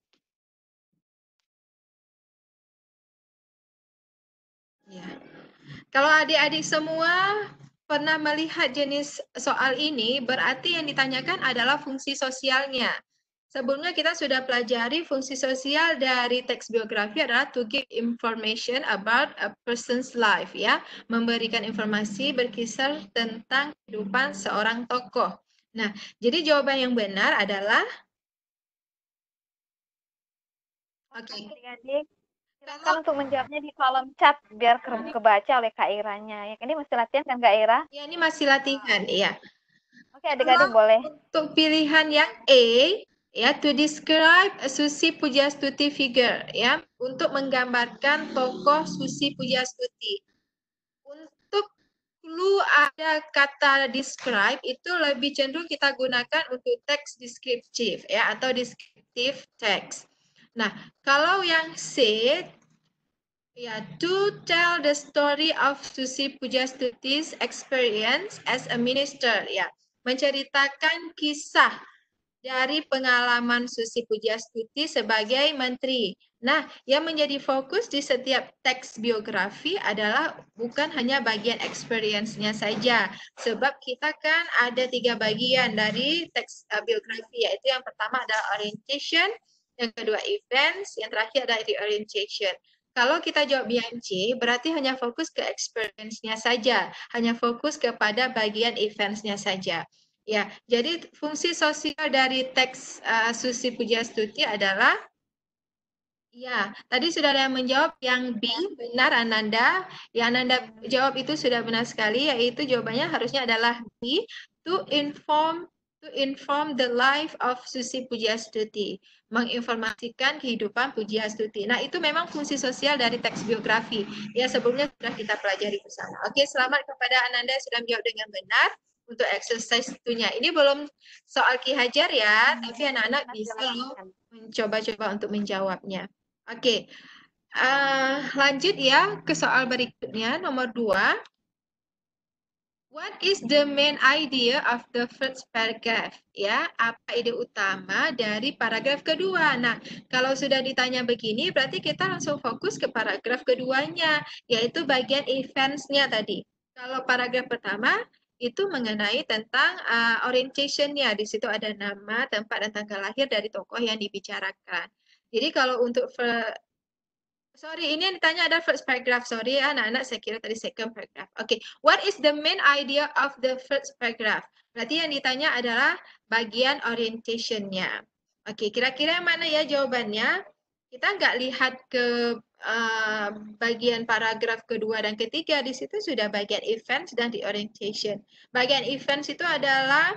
Ya. Kalau adik-adik semua pernah melihat jenis soal ini, berarti yang ditanyakan adalah fungsi sosialnya. Sebelumnya kita sudah pelajari fungsi sosial dari teks biografi adalah to give information about a person's life, ya, memberikan informasi berkisar tentang kehidupan seorang tokoh. Nah, jadi jawaban yang benar adalah Oke, okay. adik-adik, silakan untuk menjawabnya di kolom chat biar ke kebaca oleh Kak Iranya. Ya, ini masih latihan kan Kak Ira? Ya, ini masih latihan, iya. Oke, adik-adik boleh. Untuk pilihan yang A, ya, to describe a Susi Pujastuti figure, ya, untuk menggambarkan tokoh Susi Pujastuti. Untuk clue ada kata describe itu lebih cenderung kita gunakan untuk teks deskriptif, ya, atau descriptive text. Nah, kalau yang C, ya, to tell the story of Susi Pujastuti's experience as a minister, ya, menceritakan kisah dari pengalaman Susi Pujastuti sebagai menteri. Nah, yang menjadi fokus di setiap teks biografi adalah bukan hanya bagian experience-nya saja, sebab kita kan ada tiga bagian dari teks uh, biografi, yaitu yang pertama adalah orientation, yang kedua events, yang terakhir adalah reorientation. Kalau kita jawab yang C, berarti hanya fokus ke experience-nya saja, hanya fokus kepada bagian events-nya saja. Ya, jadi fungsi sosial dari teks uh, Susi Pujastuti adalah, ya, tadi sudah ada yang menjawab yang B, benar Ananda. Yang Ananda jawab itu sudah benar sekali, yaitu jawabannya harusnya adalah B, to inform to inform the life of Susi Pujastuti, menginformasikan kehidupan Pujastuti. Nah, itu memang fungsi sosial dari teks biografi. Ya, sebelumnya sudah kita pelajari bersama. Oke, selamat kepada Ananda yang sudah menjawab dengan benar. Untuk exercise itunya. Ini belum soal Ki Hajar ya, tapi anak-anak bisa loh mencoba-coba untuk menjawabnya. Oke, uh, lanjut ya ke soal berikutnya, nomor dua. What is the main idea of the first paragraph? Ya, apa ide utama dari paragraf kedua? Nah, kalau sudah ditanya begini, berarti kita langsung fokus ke paragraf keduanya, yaitu bagian events-nya tadi. Kalau paragraf pertama, itu mengenai tentang uh, orientation-nya. Di situ ada nama, tempat, dan tanggal lahir dari tokoh yang dibicarakan. Jadi kalau untuk Sorry, ini yang ditanya ada first paragraph. Sorry ya, anak-anak, saya kira tadi second paragraph. Oke, okay. What is the main idea of the first paragraph? Berarti yang ditanya adalah bagian orientation-nya. Oke, okay. Kira-kira yang mana ya jawabannya? Kita nggak lihat ke uh, bagian paragraf kedua dan ketiga. Di situ sudah bagian events dan the orientation. Bagian events itu adalah,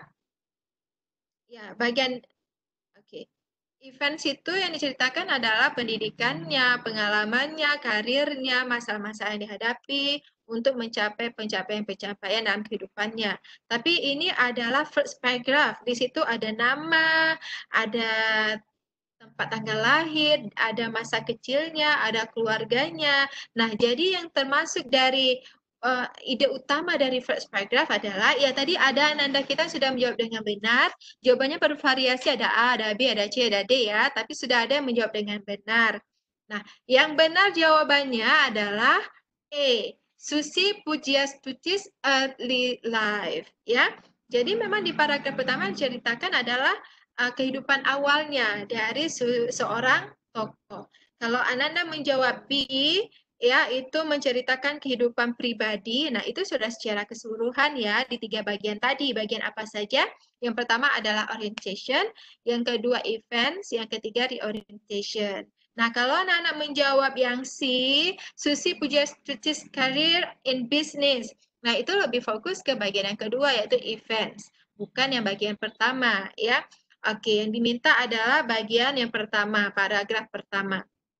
ya, bagian, oke. Okay. Events itu yang diceritakan adalah pendidikannya, pengalamannya, karirnya, masalah-masalah yang dihadapi untuk mencapai pencapaian-pencapaian dalam kehidupannya. Tapi ini adalah first paragraph. Di situ ada nama, ada tempat tanggal lahir, ada masa kecilnya, ada keluarganya. Nah, jadi yang termasuk dari uh, ide utama dari first paragraph adalah, ya tadi ada Ananda kita sudah menjawab dengan benar, jawabannya bervariasi, ada A, ada B, ada C, ada D ya, tapi sudah ada yang menjawab dengan benar. Nah, yang benar jawabannya adalah E, Susi Pujiastutis Early Life, ya. Jadi memang di paragraf pertama diceritakan adalah uh, kehidupan awalnya dari se seorang tokoh. Kalau Ananda menjawab B, ya itu menceritakan kehidupan pribadi. Nah, itu sudah secara keseluruhan ya di tiga bagian tadi. Bagian apa saja? Yang pertama adalah orientation, yang kedua events, yang ketiga reorientation. Nah, kalau anak-anak menjawab yang C, Susi punya studies career in business. Nah, itu lebih fokus ke bagian yang kedua yaitu events, bukan yang bagian pertama ya. Oke, yang diminta adalah bagian yang pertama, paragraf pertama.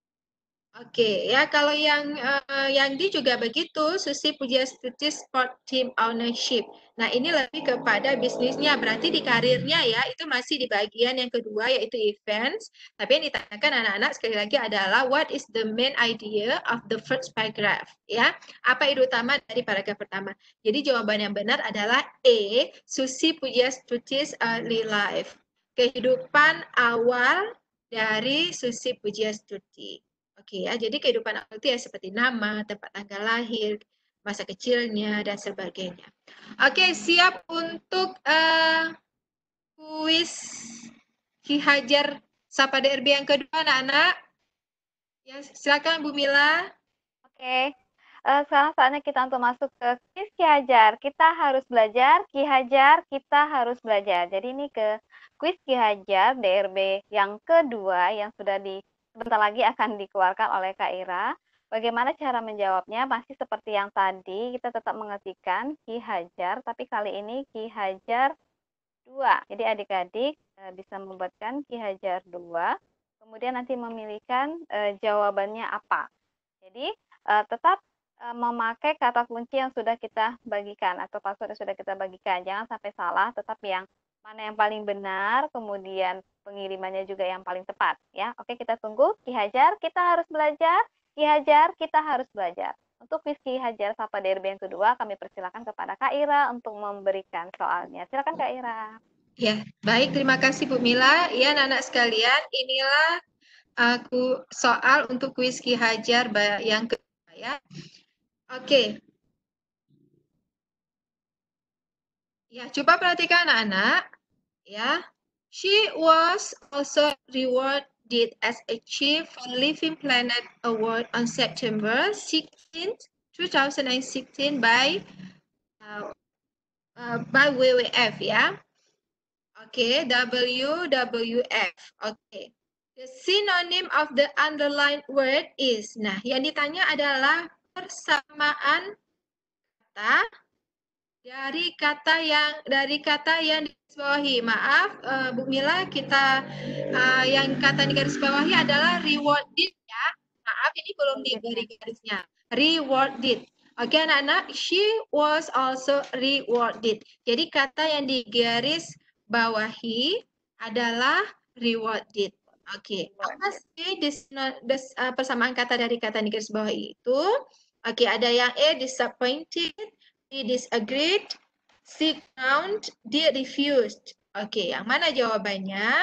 Oke, ya kalau yang uh, yang di juga begitu, Susi punya studi sport team ownership. Nah, ini lebih kepada bisnisnya, berarti di karirnya ya, itu masih di bagian yang kedua yaitu events. Tapi yang ditanyakan anak-anak sekali lagi adalah what is the main idea of the first paragraph, ya? Apa ide utama dari paragraf pertama? Jadi jawaban yang benar adalah E, Susi punya studies early life. Kehidupan awal dari Susi punya studi. Oke ya, jadi kehidupan awal itu ya seperti nama, tempat tanggal lahir, masa kecilnya, dan sebagainya. Oke, siap untuk uh, kuis Ki Hajar Sapa D R B yang kedua, anak-anak. Ya, silakan Bu Mila. Oke, uh, sekarang saatnya kita untuk masuk ke kuis Ki Hajar. Kita harus belajar, Ki Hajar, kita harus belajar. Jadi ini ke kuis Ki Hajar D R B yang kedua yang sudah di sebentar lagi akan dikeluarkan oleh Kak Ira. Bagaimana cara menjawabnya? Masih seperti yang tadi, kita tetap mengetikkan Ki Hajar, tapi kali ini Ki Hajar dua. Jadi adik-adik uh, bisa membuatkan Ki Hajar dua, kemudian nanti memilihkan uh, jawabannya apa. Jadi uh, tetap uh, memakai kata kunci yang sudah kita bagikan atau password yang sudah kita bagikan. Jangan sampai salah, tetap yang mana yang paling benar, kemudian pengirimannya juga yang paling tepat. Ya, oke kita tunggu. Ki Hajar, kita harus belajar. Ki Hajar, kita harus belajar. Untuk kuis Ki Hajar Sapa D R B yang kedua, kami persilakan kepada Kak Ira untuk memberikan soalnya. Silakan Kak Ira. Ya, baik. Terima kasih Bu Mila. Ya, anak-anak sekalian, inilah aku soal untuk kuis Ki Hajar yang kedua ya. Oke. Ya, coba perhatikan anak-anak. Ya, she was also rewarded as a chief for Living Planet Award on September sixteenth, two thousand sixteen by uh, uh, by W W F ya. Oke, okay, W W F. Oke. Okay. The synonym of the underlined word is. Nah, yang ditanya adalah persamaan kata dari kata yang dari kata yang digarisbawahi. Maaf, uh, Bu Mila, kita uh, yang kata di garis bawahi adalah rewarded ya. Maaf, ini belum diberi garisnya. Rewarded. Oke, okay, anak-anak, she was also rewarded. Jadi kata yang digaris bawahi adalah rewarded. Oke, okay. Apa sih dis, dis, uh, persamaan kata dari kata di garis bawahi itu? Oke, okay, ada yang A, disappointed, B disagreed, C count, D refused. Oke, yang mana jawabannya?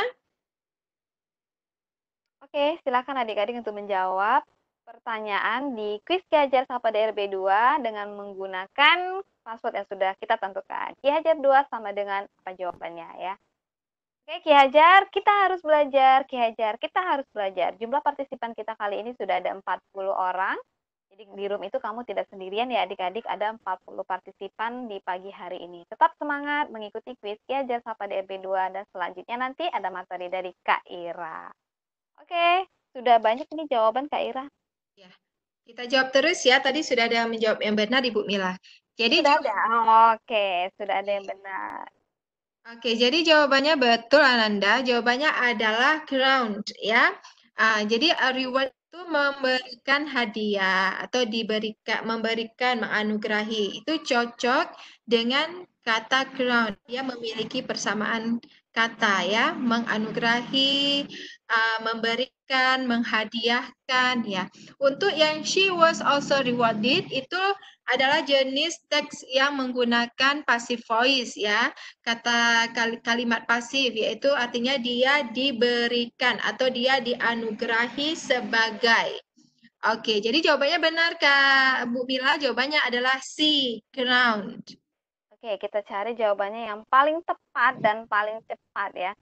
Oke, silakan adik-adik untuk menjawab pertanyaan di kuis Ki Hajar Sapa D R B dua dengan menggunakan password yang sudah kita tentukan. Ki Hajar dua sama dengan apa jawabannya ya. Oke, Ki Hajar, kita harus belajar. Ki Hajar, kita harus belajar. Jumlah partisipan kita kali ini sudah ada empat puluh orang. Jadi di room itu kamu tidak sendirian ya adik-adik, ada empat puluh partisipan di pagi hari ini. Tetap semangat mengikuti kuis Ki Hajar Sapa D R B dua dan selanjutnya nanti ada materi dari Kak Ira. Oke, sudah banyak ini jawaban Kak Ira. Ya, kita jawab terus ya. Tadi sudah ada yang menjawab yang benar Ibu Mila. Jadi sudah ada. Oke, sudah ada yang benar. Oke, jadi jawabannya betul Ananda. Jawabannya adalah ground ya. Uh, jadi reward itu memberikan hadiah atau diberikan, memberikan, menganugerahi. Itu cocok dengan kata ground. Dia memiliki persamaan kata ya, menganugerahi, uh, memberikan, menghadiahkan ya. Untuk yang she was also rewarded itu adalah jenis teks yang menggunakan passive voice ya. Kata kalimat pasif yaitu artinya dia diberikan atau dia dianugerahi sebagai. Oke, jadi jawabannya benar Kak Bu Mila, jawabannya adalah C, ground. Oke, kita cari jawabannya yang paling tepat dan paling cepat ya.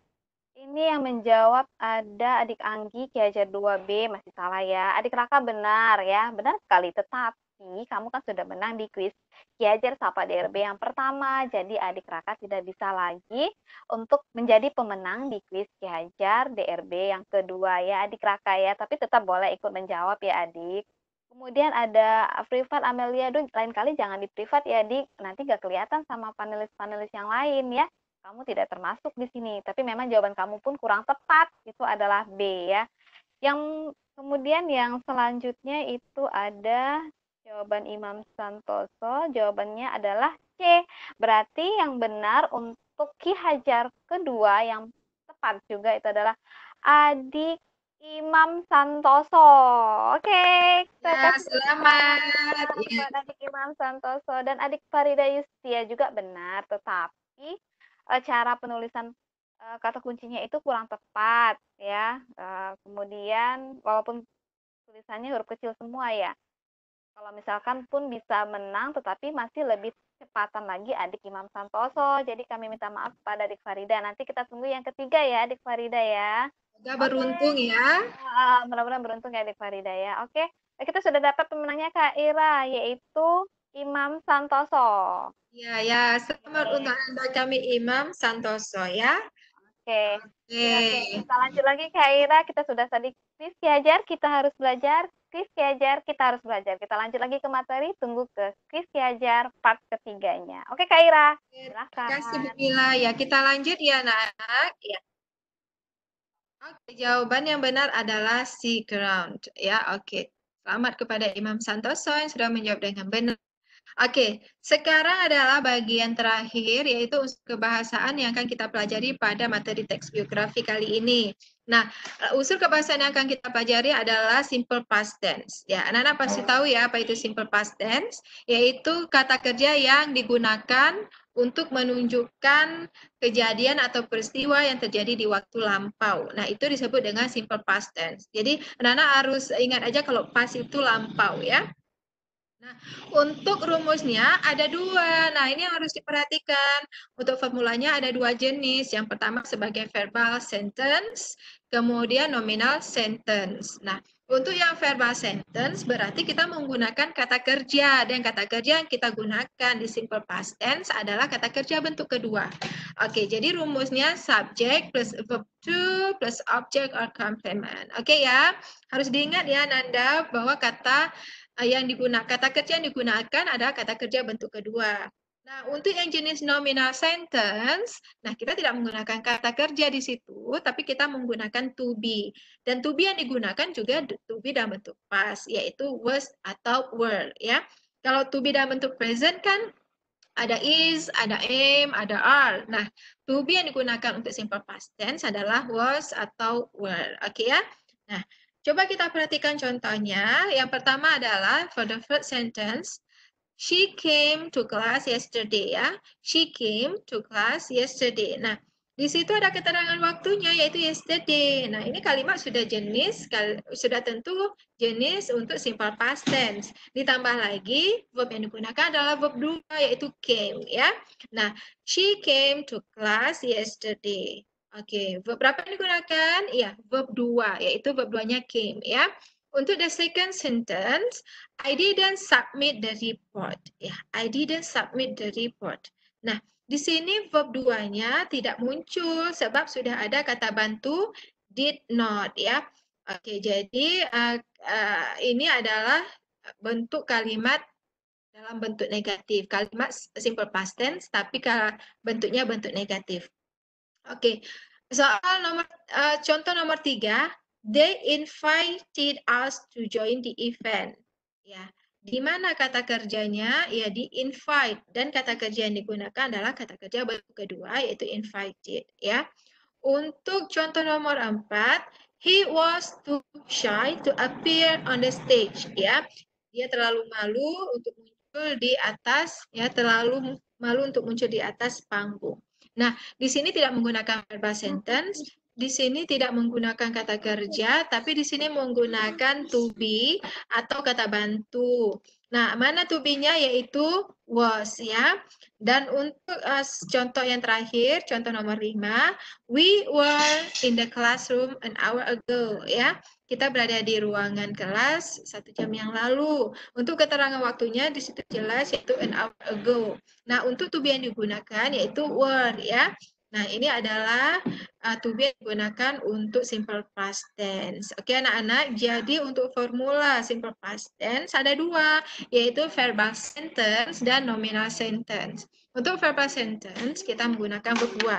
Ini yang menjawab ada adik Anggi, Ki Hajar dua B, masih salah ya. Adik Raka benar ya, benar sekali. Tetapi kamu kan sudah menang di kuis Ki Hajar Sapa D R B yang pertama. Jadi adik Raka tidak bisa lagi untuk menjadi pemenang di kuis Ki Hajar D R B yang kedua ya adik Raka ya. Tapi tetap boleh ikut menjawab ya adik. Kemudian ada Privat Amelia, Duh, lain kali jangan di privat ya adik. Nanti gak kelihatan sama panelis-panelis yang lain ya. Kamu tidak termasuk di sini, tapi memang jawaban kamu pun kurang tepat. Itu adalah B ya. Yang kemudian yang selanjutnya itu ada jawaban Imam Santoso, jawabannya adalah C. Berarti yang benar untuk Ki Hajar kedua yang tepat juga itu adalah adik Imam Santoso. Oke, kita Ya, kasih selamat. Ya. buat adik Imam Santoso dan adik Farida Yustia juga benar, tetapi uh, cara penulisan uh, kata kuncinya itu kurang tepat ya. Uh, kemudian walaupun tulisannya huruf kecil semua ya. Kalau misalkan pun bisa menang tetapi masih lebih cepatan lagi adik Imam Santoso. Jadi kami minta maaf pada adik Farida. Nanti kita tunggu yang ketiga ya adik Farida ya. Semoga Oke. beruntung ya. Uh, mudah-mudahan beruntung ya adik Farida ya. Oke. Kita sudah dapat pemenangnya Kak Ira yaitu Imam Santoso. Ya, ya, selamat Oke. untuk Anda kami Imam Santoso ya. Oke. Oke. Ya, oke. Kita lanjut lagi Kak Ira. Kita sudah tadi kuis Ki Hajar, kita harus belajar. Kuis Ki Hajar, kita harus belajar. Kita lanjut lagi ke materi, tunggu ke kuis Ki Hajar part ketiganya. Oke Kak Ira, Terima kasih Bu silakan. Mila. Ya, kita lanjut ya, Nak. Ya. Oke, jawaban yang benar adalah C ground. Ya, oke. Selamat kepada Imam Santoso yang sudah menjawab dengan benar. Oke, sekarang adalah bagian terakhir yaitu unsur kebahasaan yang akan kita pelajari pada materi teks biografi kali ini. Nah, unsur kebahasaan yang akan kita pelajari adalah simple past tense. Ya, anak-anak pasti tahu ya apa itu simple past tense, yaitu kata kerja yang digunakan untuk menunjukkan kejadian atau peristiwa yang terjadi di waktu lampau. Nah, itu disebut dengan simple past tense. Jadi, anak-anak harus ingat aja kalau past itu lampau ya. Nah, untuk rumusnya ada dua. Nah, ini yang harus diperhatikan. Untuk formulanya ada dua jenis. Yang pertama sebagai verbal sentence, kemudian nominal sentence. Nah, untuk yang verbal sentence berarti kita menggunakan kata kerja. Dan kata kerja yang kita gunakan di simple past tense adalah kata kerja bentuk kedua. Oke, jadi rumusnya subject plus verb to plus object or complement. Oke ya, harus diingat ya Nanda bahwa kata yang digunakan kata kerja yang digunakan adalah kata kerja bentuk kedua. Nah, untuk yang jenis nominal sentence, nah kita tidak menggunakan kata kerja di situ, tapi kita menggunakan to be. Dan to be yang digunakan juga to be dalam bentuk past, yaitu was atau were ya. Kalau to be dalam bentuk present kan ada is, ada am, ada are. Nah, to be yang digunakan untuk simple past tense adalah was atau were. Oke ya? Nah, coba kita perhatikan contohnya. Yang pertama adalah for the first sentence, she came to class yesterday ya. She came to class yesterday. Nah, di situ ada keterangan waktunya yaitu yesterday. Nah, ini kalimat sudah jenis, sudah tentu jenis untuk simple past tense. Ditambah lagi verb yang digunakan adalah verb dua yaitu came ya. Nah, she came to class yesterday. Oke, verb berapa yang digunakan? Iya, verb dua yaitu verb duanya came ya. Untuk the second sentence, I didn't submit the report. Ya, I didn't submit the report. Nah, di sini verb duanya tidak muncul sebab sudah ada kata bantu did not ya. Oke, jadi uh, uh, ini adalah bentuk kalimat dalam bentuk negatif. Kalimat simple past tense tapi bentuknya bentuk negatif. Oke, soal nomor uh, contoh nomor tiga, they invited us to join the event. Ya, di mana kata kerjanya? Ya, di invite dan kata kerja yang digunakan adalah kata kerja bentuk kedua yaitu invited. Ya, untuk contoh nomor empat, he was too shy to appear on the stage. Ya, dia terlalu malu untuk muncul di atas. Ya, terlalu malu untuk muncul di atas panggung. Nah, di sini tidak menggunakan verbal sentence, di sini tidak menggunakan kata kerja, tapi di sini menggunakan to be atau kata bantu. Nah, mana to be-nya yaitu was ya. Dan untuk uh, contoh yang terakhir, contoh nomor lima, we were in the classroom an hour ago ya. Kita berada di ruangan kelas satu jam yang lalu. Untuk keterangan waktunya di situ jelas yaitu an hour ago. Nah, untuk to be yang digunakan yaitu were ya. Nah, ini adalah uh, to be yang digunakan untuk simple past tense. Oke, anak-anak. Jadi untuk formula simple past tense ada dua, yaitu verbal sentence dan nominal sentence. Untuk verbal sentence, kita menggunakan verb dua.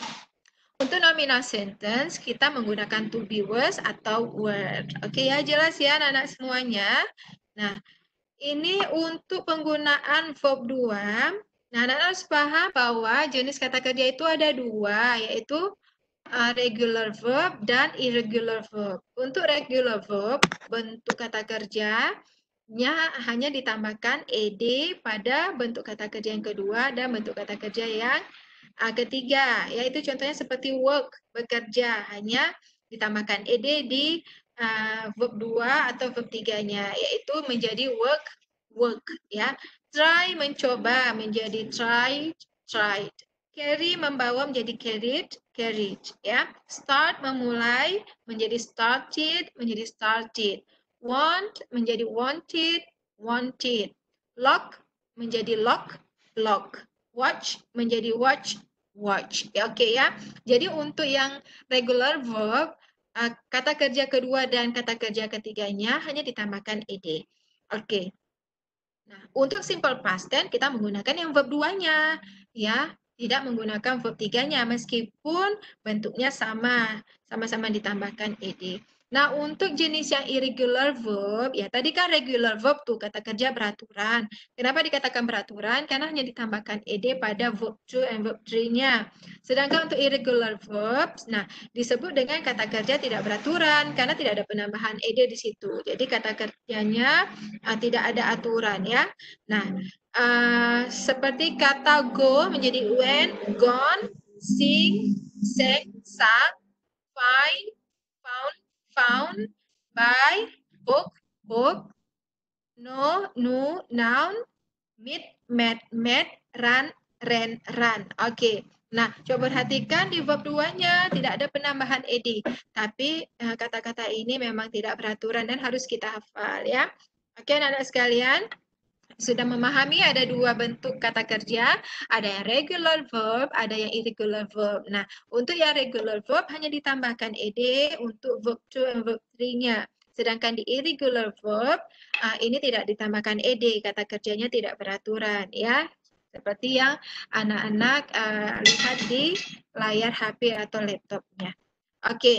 Untuk nominal sentence, kita menggunakan to be was atau were. Oke ya, jelas ya anak-anak semuanya. Nah, ini untuk penggunaan verb dua. Nah, anak-anak harus paham bahwa jenis kata kerja itu ada dua, yaitu uh, regular verb dan irregular verb. Untuk regular verb, bentuk kata kerjanya hanya ditambahkan ed pada bentuk kata kerja yang kedua dan bentuk kata kerja yang uh, ketiga, yaitu contohnya seperti work, bekerja, hanya ditambahkan ed di uh, verb dua atau verb tiganya, yaitu menjadi work, work ya. Try, mencoba, menjadi try, tried. Carry, membawa, menjadi carried, carried ya. Start, memulai, menjadi started, menjadi started. Want, menjadi wanted, wanted. Lock, menjadi lock, lock. Watch, menjadi watch, watch. Ya, oke ya. Jadi untuk yang regular verb, uh, kata kerja kedua dan kata kerja ketiganya hanya ditambahkan ed. Oke. Nah, untuk simple past tense kita menggunakan yang verb duanya, ya, tidak menggunakan verb tiganya meskipun bentuknya sama, sama-sama ditambahkan ed. Nah, untuk jenis yang irregular verb, ya tadi kan regular verb tuh kata kerja beraturan. Kenapa dikatakan beraturan? Karena hanya ditambahkan ed pada verb two and verb three-nya. Sedangkan untuk irregular verbs, nah disebut dengan kata kerja tidak beraturan karena tidak ada penambahan ed di situ. Jadi kata kerjanya uh, tidak ada aturan ya. Nah, uh, seperti kata go menjadi went, gone, sing, sang, sang, find, found, found, buy, book, book, know, knew, noun, meet, met, met, run, ran, run. Oke. Okay. Nah, coba perhatikan di verb duanya tidak ada penambahan ed. Tapi kata-kata uh, ini memang tidak beraturan dan harus kita hafal ya. Oke, okay, anak-anak sekalian. Sudah memahami ada dua bentuk kata kerja, ada yang regular verb, ada yang irregular verb. Nah, untuk yang regular verb hanya ditambahkan ed untuk verb two and verb three-nya. Sedangkan di irregular verb, uh, ini tidak ditambahkan ed, kata kerjanya tidak beraturan ya. Seperti yang anak-anak uh, lihat di layar H P atau laptopnya. Oke. Okay.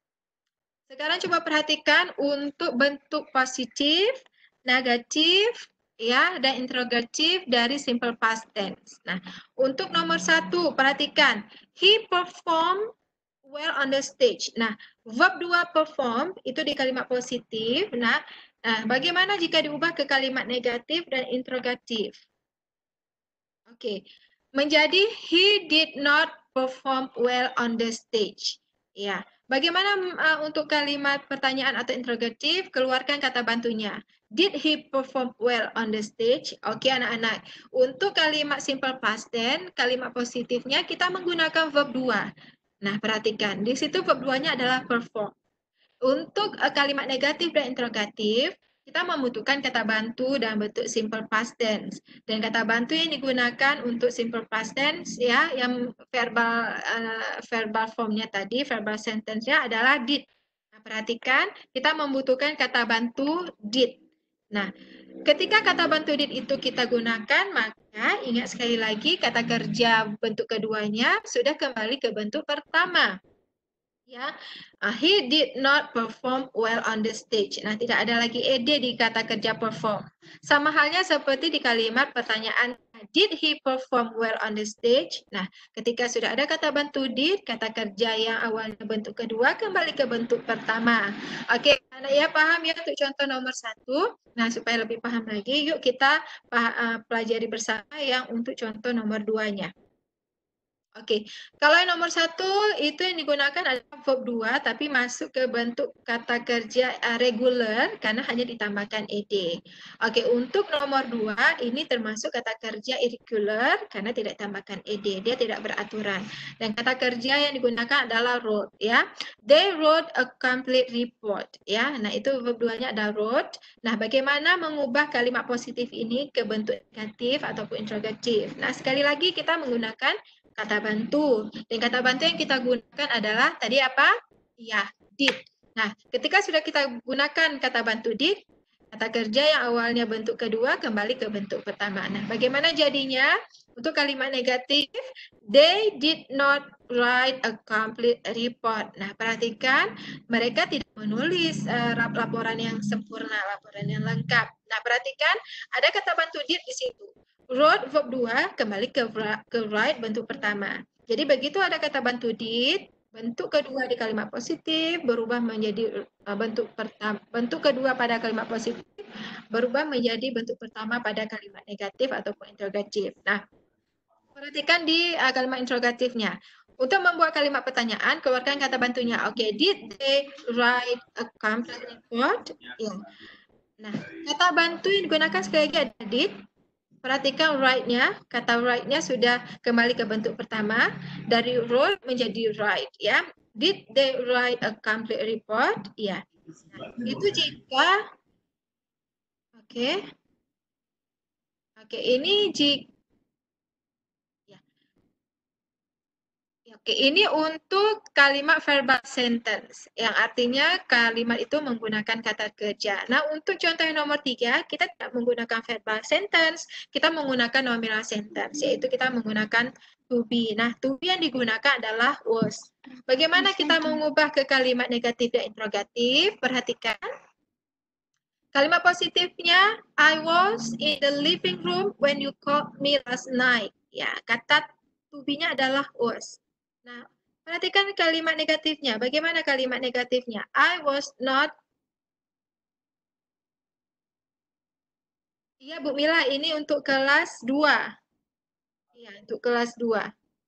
Sekarang coba perhatikan untuk bentuk positif, negatif, ya, dan interrogatif dari simple past tense. Nah, untuk nomor satu, perhatikan. He performed well on the stage. Nah, verb dua perform itu di kalimat positif. Nah, nah, bagaimana jika diubah ke kalimat negatif dan interrogatif? Oke, okay. Menjadi he did not perform well on the stage. Ya, bagaimana uh, untuk kalimat pertanyaan atau interrogatif? Keluarkan kata bantunya. Did he perform well on the stage? Oke, okay, anak-anak. Untuk kalimat simple past tense, kalimat positifnya kita menggunakan verb dua. Nah, perhatikan. Di situ verb duanya adalah perform. Untuk uh, kalimat negatif dan interrogatif, kita membutuhkan kata bantu dalam bentuk simple past tense. Dan kata bantu yang digunakan untuk simple past tense ya, yang verbal uh, verbal formnya tadi, verbal sentence-nya adalah did. Nah, perhatikan, kita membutuhkan kata bantu did. Nah, ketika kata bantu did itu kita gunakan, maka ingat sekali lagi kata kerja bentuk keduanya sudah kembali ke bentuk pertama. Ya, uh, he did not perform well on the stage. Nah, tidak ada lagi ed di kata kerja perform. Sama halnya seperti di kalimat pertanyaan, did he perform well on the stage? Nah, ketika sudah ada kata bantu did, kata kerja yang awalnya bentuk kedua kembali ke bentuk pertama. Oke, anak ya paham ya untuk contoh nomor satu. Nah, supaya lebih paham lagi, yuk kita uh, pelajari bersama yang untuk contoh nomor duanya. Oke, kalau yang nomor satu itu yang digunakan adalah verb dua, tapi masuk ke bentuk kata kerja uh, regular karena hanya ditambahkan ed. Oke, untuk nomor dua ini termasuk kata kerja irregular karena tidak ditambahkan ed, dia tidak beraturan. Dan kata kerja yang digunakan adalah wrote, ya. They wrote a complete report, ya. Nah itu verb duanya ada wrote. Nah bagaimana mengubah kalimat positif ini ke bentuk negatif ataupun interrogatif? Nah sekali lagi kita menggunakan kata bantu. Dan kata bantu yang kita gunakan adalah tadi apa? Ya, did. Nah, ketika sudah kita gunakan kata bantu did, kata kerja yang awalnya bentuk kedua kembali ke bentuk pertama. Nah, bagaimana jadinya? Untuk kalimat negatif, they did not write a complete report. Nah, perhatikan mereka tidak menulis uh, laporan yang sempurna, laporan yang lengkap. Nah, perhatikan ada kata bantu did di situ. Wrote verb dua kembali ke ke write bentuk pertama. Jadi begitu ada kata bantu did, bentuk kedua di kalimat positif berubah menjadi uh, bentuk pertama, bentuk kedua pada kalimat positif berubah menjadi bentuk pertama pada kalimat negatif ataupun interrogatif. Nah, perhatikan di uh, kalimat interrogatifnya. Untuk membuat kalimat pertanyaan, keluarkan kata bantunya. Oke, okay, did they write a complete report? Ya. Yeah. Nah, kata bantu yang digunakan sekali lagi ada did. Perhatikan write-nya, kata write-nya sudah kembali ke bentuk pertama, dari wrote menjadi write, ya. Did they write a complete report? Ya. Nah, itu jika, oke, okay. oke, okay, ini jika, ya. Oke, ini untuk kalimat verbal sentence, yang artinya kalimat itu menggunakan kata kerja. Nah, untuk contoh yang nomor tiga, kita tidak menggunakan verbal sentence, kita menggunakan nominal sentence, yaitu kita menggunakan to be. Nah, to be yang digunakan adalah was. Bagaimana kita mengubah ke kalimat negatif dan interrogatif? Perhatikan. Kalimat positifnya, I was in the living room when you called me last night. Ya, kata to be-nya adalah was. Nah, perhatikan kalimat negatifnya. Bagaimana kalimat negatifnya? I was not. Iya, Bu Mila, ini untuk kelas dua. Iya, untuk kelas dua.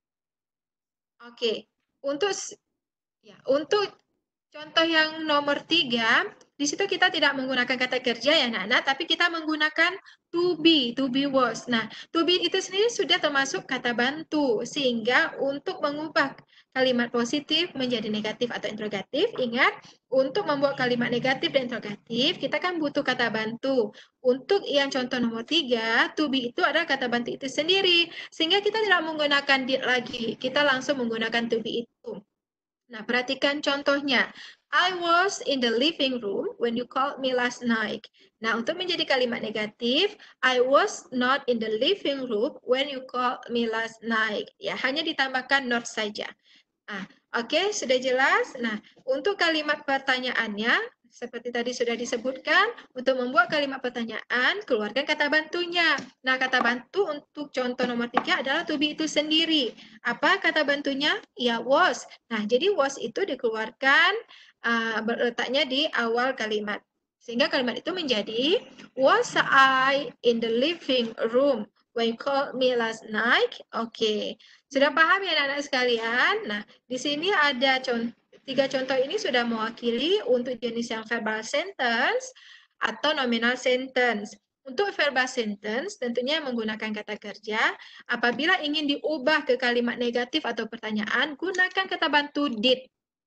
Oke. Untuk ya, untuk contoh yang nomor tiga, di situ kita tidak menggunakan kata kerja ya Nana, tapi kita menggunakan to be, to be was. Nah, to be itu sendiri sudah termasuk kata bantu, sehingga untuk mengubah kalimat positif menjadi negatif atau interrogatif, ingat, untuk membuat kalimat negatif dan interrogatif, kita kan butuh kata bantu. Untuk yang contoh nomor tiga, to be itu adalah kata bantu itu sendiri, sehingga kita tidak menggunakan did lagi, kita langsung menggunakan to be itu. Nah, perhatikan contohnya. I was in the living room when you called me last night. Nah, untuk menjadi kalimat negatif, I was not in the living room when you called me last night. Ya, hanya ditambahkan not saja. Ah, oke, okay, sudah jelas. Nah, untuk kalimat pertanyaannya, seperti tadi sudah disebutkan, untuk membuat kalimat pertanyaan, keluarkan kata bantunya. Nah, kata bantu untuk contoh nomor tiga adalah to be itu sendiri. Apa kata bantunya? Ya, was. Nah, jadi was itu dikeluarkan, uh, letaknya di awal kalimat. Sehingga kalimat itu menjadi, was I in the living room when you called me last night? Oke. Okay. Sudah paham ya anak-anak sekalian? Nah, di sini ada contoh, tiga contoh ini sudah mewakili untuk jenis yang verbal sentence atau nominal sentence. Untuk verbal sentence tentunya menggunakan kata kerja. Apabila ingin diubah ke kalimat negatif atau pertanyaan, gunakan kata bantu did.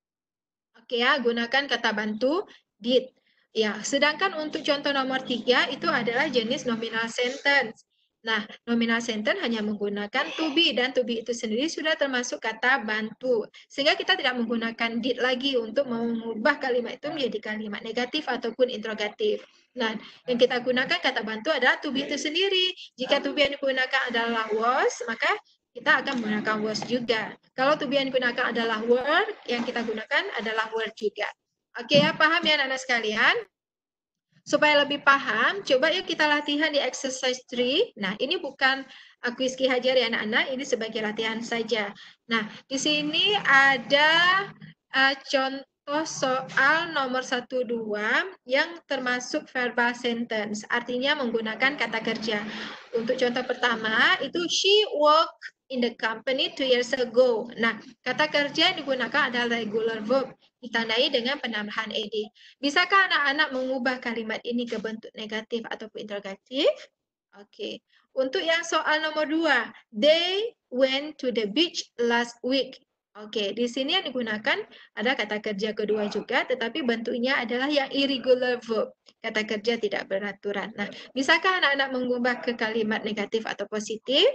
Oke ya, gunakan kata bantu did. Ya, sedangkan untuk contoh nomor tiga itu adalah jenis nominal sentence. Nah, nominal sentence hanya menggunakan to be, dan to be itu sendiri sudah termasuk kata bantu. Sehingga kita tidak menggunakan did lagi untuk mengubah kalimat itu menjadi kalimat negatif ataupun interrogatif. Nah, yang kita gunakan kata bantu adalah to be itu sendiri. Jika to be yang digunakan adalah was, maka kita akan menggunakan was juga. Kalau to be yang digunakan adalah were, yang kita gunakan adalah were juga. Oke ya, paham ya anak-anak sekalian? Supaya lebih paham, coba yuk kita latihan di exercise tiga. Nah, ini bukan uh, kuis Ki Hajar ya anak-anak, ini sebagai latihan saja. Nah, di sini ada uh, contoh soal nomor satu dua yang termasuk verbal sentence, artinya menggunakan kata kerja. Untuk contoh pertama, itu she walked in the company two years ago. Nah, kata kerja yang digunakan adalah regular verb, ditandai dengan penambahan ed. Bisakah anak-anak mengubah kalimat ini ke bentuk negatif ataupun interrogatif? Oke. Untuk yang soal nomor dua, they went to the beach last week. Oke, di sini yang digunakan ada kata kerja kedua juga, tetapi bentuknya adalah yang irregular verb. Kata kerja tidak beraturan. Nah, bisakah anak-anak mengubah ke kalimat negatif atau positif?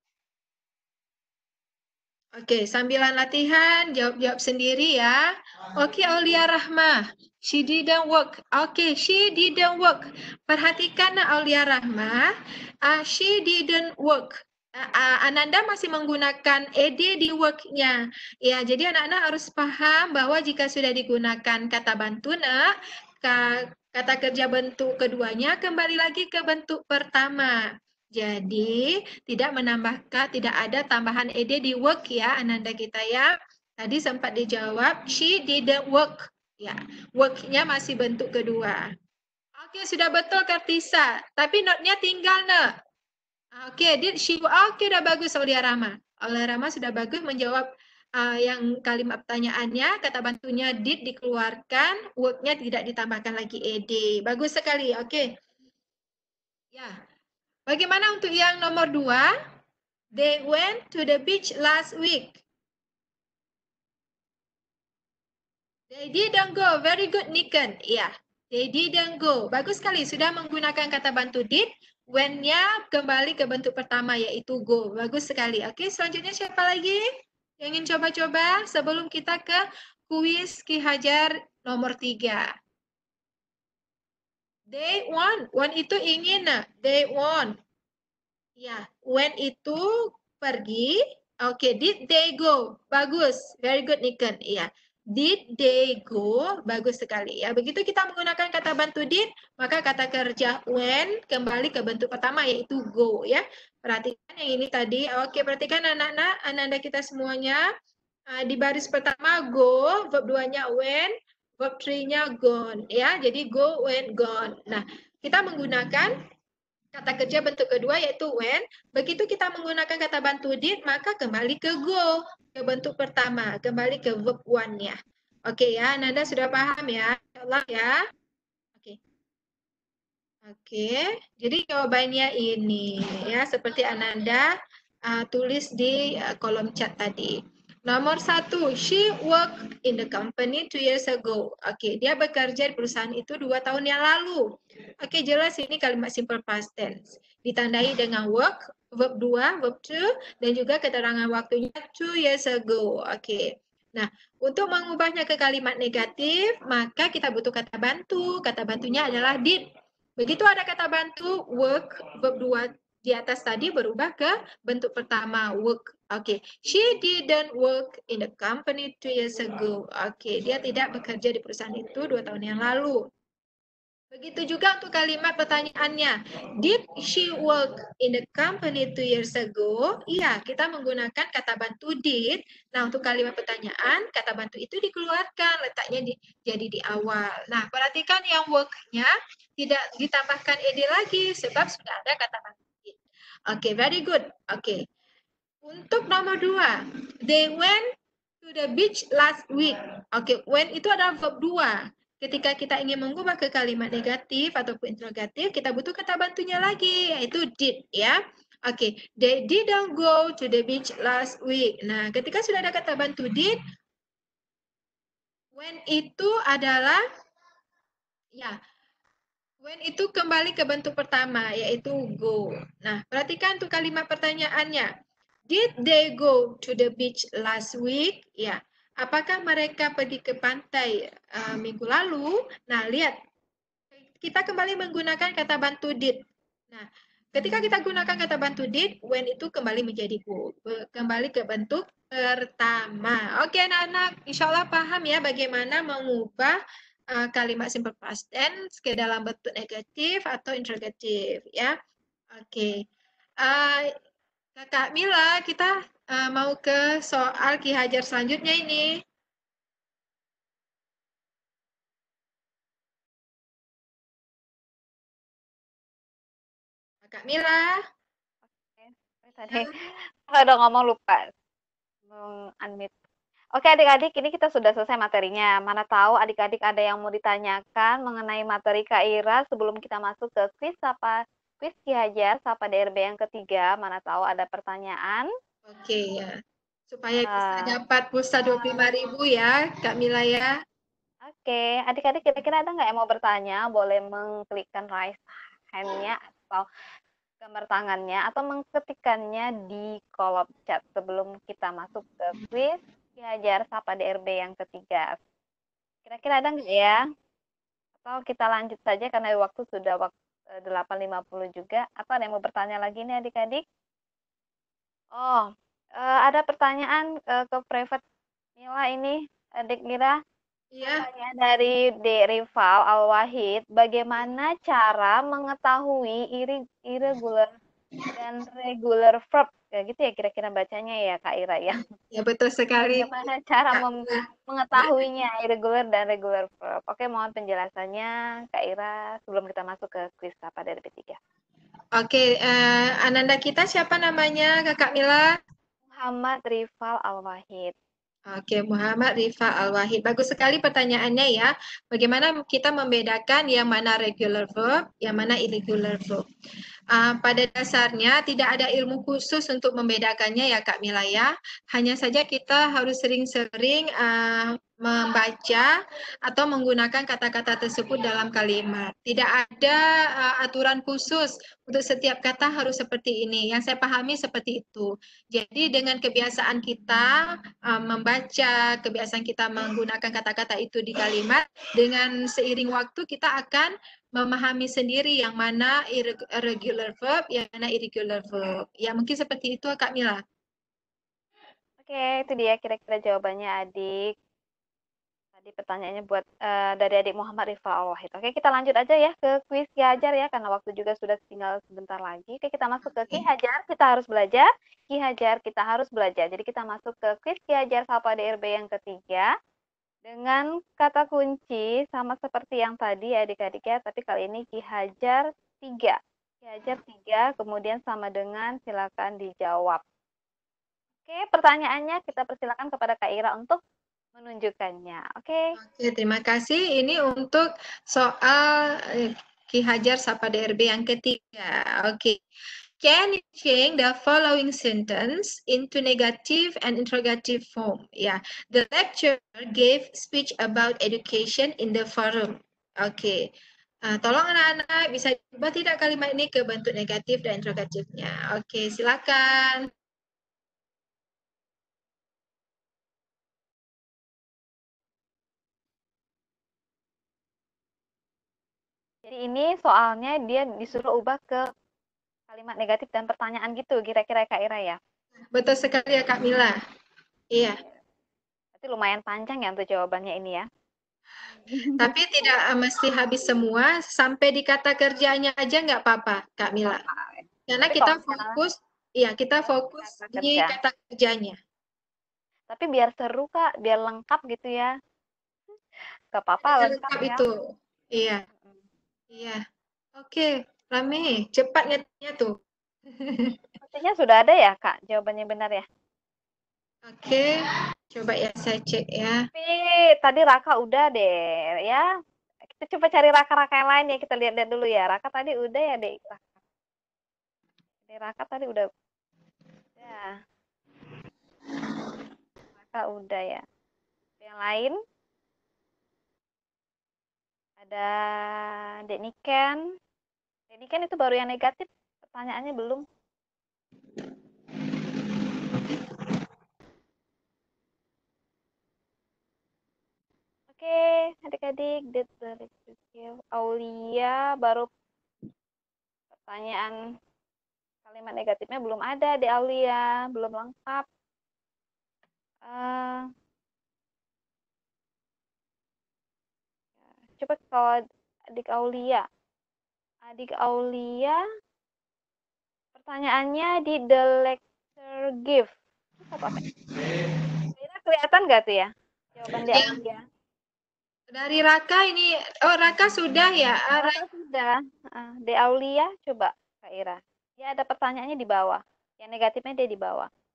Oke, sambilan latihan, jawab-jawab sendiri ya. Oke, Aulia Rahma. She didn't work. Oke, she didn't work. Perhatikan Aulia Rahma. Uh, she didn't work. Uh, uh, Ananda masih menggunakan ed di work-nya. Ya, jadi anak-anak harus paham bahwa jika sudah digunakan kata bantu, nak, kata kerja bentuk keduanya kembali lagi ke bentuk pertama. Jadi, tidak menambahkan, tidak ada tambahan ed di work ya, Ananda kita ya. Tadi sempat dijawab, she didn't work. Ya, work-nya masih bentuk kedua. Oke, sudah betul Kartisa. Tapi note-nya tinggal, nak. Oke, did she Oke, udah bagus Aulia Rama. Aulia Rama sudah bagus menjawab uh, yang kalimat pertanyaannya, kata bantunya did dikeluarkan, work-nya tidak ditambahkan lagi ed. Bagus sekali, oke. Ya, bagaimana untuk yang nomor dua? They went to the beach last week. They didn't go. Very good, Niken. Ya, yeah. They didn't go. Bagus sekali. Sudah menggunakan kata bantu did. When-nya kembali ke bentuk pertama, yaitu go. Bagus sekali. Oke, selanjutnya siapa lagi yang ingin coba-coba sebelum kita ke kuis Ki Hajar nomor tiga? They want. Want itu ingin. They want. Ya, when itu pergi. Oke, okay. Did they go? Bagus. Very good, Niken. Iya. Did they go? Bagus sekali. Ya, begitu kita menggunakan kata bantu did, maka kata kerja when kembali ke bentuk pertama yaitu go ya. Perhatikan yang ini tadi. Oke, okay, perhatikan anak-anak, Ananda kita semuanya. Uh, di baris pertama go, verb dua-nya when, verb three-nya gone ya. Jadi go, when, gone. Nah, kita menggunakan kata kerja bentuk kedua yaitu when. Begitu kita menggunakan kata bantu did, maka kembali ke go, ke bentuk pertama, kembali ke verb one-nya. Oke ya, Nanda sudah paham ya? Insyaallah ya. Oke. Oke, jadi jawabannya ini ya, seperti Ananda uh, tulis di uh, kolom chat tadi. Nomor satu, she worked in the company two years ago. Oke, dia bekerja di perusahaan itu dua tahun yang lalu. Oke, jelas ini kalimat simple past tense. Ditandai dengan work, verb dua, verb two, dan juga keterangan waktunya two years ago. Oke. Nah, untuk mengubahnya ke kalimat negatif, maka kita butuh kata bantu. Kata bantunya adalah did. Begitu ada kata bantu, work, verb dua di atas tadi berubah ke bentuk pertama, work. Oke, okay. She didn't work in the company two years ago. Oke, okay. Dia tidak bekerja di perusahaan itu dua tahun yang lalu. Begitu juga untuk kalimat pertanyaannya. Did she work in the company two years ago? Iya, kita menggunakan kata bantu did. Nah, untuk kalimat pertanyaan, kata bantu itu dikeluarkan, letaknya di, jadi di awal. Nah, perhatikan yang work-nya tidak ditambahkan ed lagi, sebab sudah ada kata bantu did. Oke, okay, very good. Oke. Okay. Untuk nomor dua, they went to the beach last week. Oke, okay, when itu adalah verb dua. Ketika kita ingin mengubah ke kalimat negatif ataupun interrogatif, kita butuh kata bantunya lagi, yaitu did ya. Oke, okay. They didn't go to the beach last week. Nah, ketika sudah ada kata bantu did, when itu adalah ya, when itu kembali ke bentuk pertama, yaitu go. Nah, perhatikan tuh kalimat pertanyaannya. Did they go to the beach last week? Ya, apakah mereka pergi ke pantai uh, minggu lalu? Nah, lihat. Kita kembali menggunakan kata bantu did. Nah, ketika kita gunakan kata bantu did, when itu kembali menjadi go. Kembali ke bentuk pertama. Oke, anak-anak. Insya Allah paham ya bagaimana mengubah uh, kalimat simple past tense ke dalam bentuk negatif atau interrogatif. Ya, Oke. Uh, Kakak Mila, kita uh, mau ke soal Ki Hajar selanjutnya ini. Kak Mila. Oke, tadi Kalau udah ngomong lupa unmute. Oke adik-adik, ini kita sudah selesai materinya. Mana tahu adik-adik ada yang mau ditanyakan mengenai materi Kak Ira sebelum kita masuk ke quiz Sapa quiz Ki Hajar Sapa D R B yang ketiga. Mana tahu ada pertanyaan? Oke ya, supaya bisa Uh, dapat pulsa dua puluh lima ribu ya, Kak Mila ya. Oke, adik-adik kira-kira ada nggak yang mau bertanya? Boleh mengklikkan raise hand-nya atau gambar tangannya atau mengketikannya di kolom chat sebelum kita masuk ke quiz Ki Hajar Sapa D R B yang ketiga. Kira-kira ada nggak ya? Atau kita lanjut saja karena waktu sudah waktu delapan lima puluh juga. Atau ada yang mau bertanya lagi nih adik-adik? Oh, uh, ada pertanyaan uh, ke private Mila ini, adik Mira. Iya. Pertanyaan dari D. Rival Al-Wahid, bagaimana cara mengetahui irregular dan regular verb? Ya gitu ya kira-kira bacanya ya Kak Ira ya. Ya betul sekali. Bagaimana cara Kak mem- Mila. mengetahuinya irregular dan regular verb? Oke, mohon penjelasannya Kak Ira sebelum kita masuk ke quiz apa dari P tiga. Oke, uh, Ananda kita siapa namanya, Kakak Mila? Muhammad Rival Al-Wahid. Oke, Muhammad Rifa Al-Wahid. Bagus sekali pertanyaannya ya. Bagaimana kita membedakan yang mana regular verb, yang mana irregular verb? Uh, pada dasarnya tidak ada ilmu khusus untuk membedakannya ya Kak Mila ya. Hanya saja kita harus sering-sering uh, membaca atau menggunakan kata-kata tersebut dalam kalimat. Tidak ada uh, aturan khusus untuk setiap kata harus seperti ini. Yang saya pahami seperti itu. Jadi dengan kebiasaan kita uh, membaca, kebiasaan kita menggunakan kata-kata itu di kalimat, dengan seiring waktu kita akan memahami sendiri yang mana irregular verb, yang mana irregular verb. Ya, mungkin seperti itu, Kak Mila. Oke, itu dia kira-kira jawabannya adik. Tadi pertanyaannya buat uh, dari adik Muhammad Rifa Al-Wahid. Oke, kita lanjut aja ya ke quiz Ki Hajar ya, karena waktu juga sudah tinggal sebentar lagi. Oke, kita masuk ke Ki Hajar, kita harus belajar. Ki Hajar, kita harus belajar. Jadi kita masuk ke quiz Ki Hajar Sapa D R B yang ketiga. Dengan kata kunci sama seperti yang tadi adik-adik ya, tapi kali ini Ki Hajar tiga. Ki Hajar tiga, kemudian sama dengan silakan dijawab. Oke, pertanyaannya kita persilakan kepada Kak Ira untuk menunjukkannya. Oke. Oke, terima kasih. Ini untuk soal Ki Hajar Sapa D R B yang ketiga. Oke. Can you change the following sentence into negative and interrogative form? Ya, yeah. The lecturer gave speech about education in the forum. Oke. Okay. Uh, tolong anak-anak bisa ubah tidak kalimat ini ke bentuk negatif dan interrogatifnya. Oke, okay, silakan. Jadi ini soalnya dia disuruh ubah ke kalimat negatif dan pertanyaan gitu, kira-kira Kak Ira ya? Betul sekali ya Kak Mila. Iya. Berarti lumayan panjang ya untuk jawabannya ini ya. Tapi tidak mesti habis semua, sampai di kata kerjanya aja nggak apa-apa, Kak Mila. Karena Tapi kita fokus, iya kita fokus kata di kerja. kata kerjanya. Tapi biar seru Kak, biar lengkap gitu ya. Gak apa-apa Biar lengkap lengkap ya. itu. Iya. Iya. Oke, Rame, cepat ngetiknya tuh. Sepertinya sudah ada ya Kak, jawabannya benar ya. Oke, coba ya saya cek ya. Tapi tadi Raka udah deh ya. Kita coba cari Raka-Raka yang lain ya, kita lihat-lihat dulu ya. Raka tadi udah ya deh. Raka tadi udah. Ya. Raka udah ya. Yang lain? Ada Dek Niken. Dek Niken itu baru yang negatif. Pertanyaannya belum. Oke, adik-adik. Aulia baru pertanyaan kalimat negatifnya belum ada di Aulia. Belum lengkap. Uh, coba kalau adik Aulia. Adik Aulia pertanyaannya di the lecture give. Apa? Kira kelihatan nggak tuh ya jawaban di Aulia? Dari Raka ini, oh Raka sudah ya? Raka sudah. De Aulia coba Kak Ira. Ya ada pertanyaannya di bawah. Yang negatifnya dia di bawah.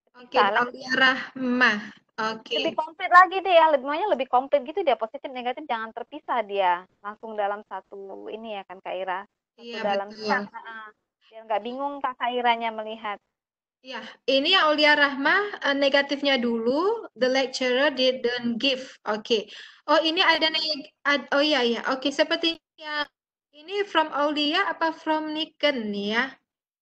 Oke, Terpisah lah. Aulia Rahmah. Oke. Lebih komplit lagi deh ya, lebih maunya lebih komplit gitu dia, positif negatif jangan terpisah dia. Langsung dalam satu ini ya kan Kak Ira, satu Iya, dalam chat. betul. Heeh. Biar nggak bingung Kak Kak Iranya melihat. Ya, ini yang Aulia Rahmah eh, negatifnya dulu. The lecturer didn't give. Oke. Oh, ini ada neg ad- oh iya ya. Oke, sepertinya ini from Aulia apa from Niken nih ya?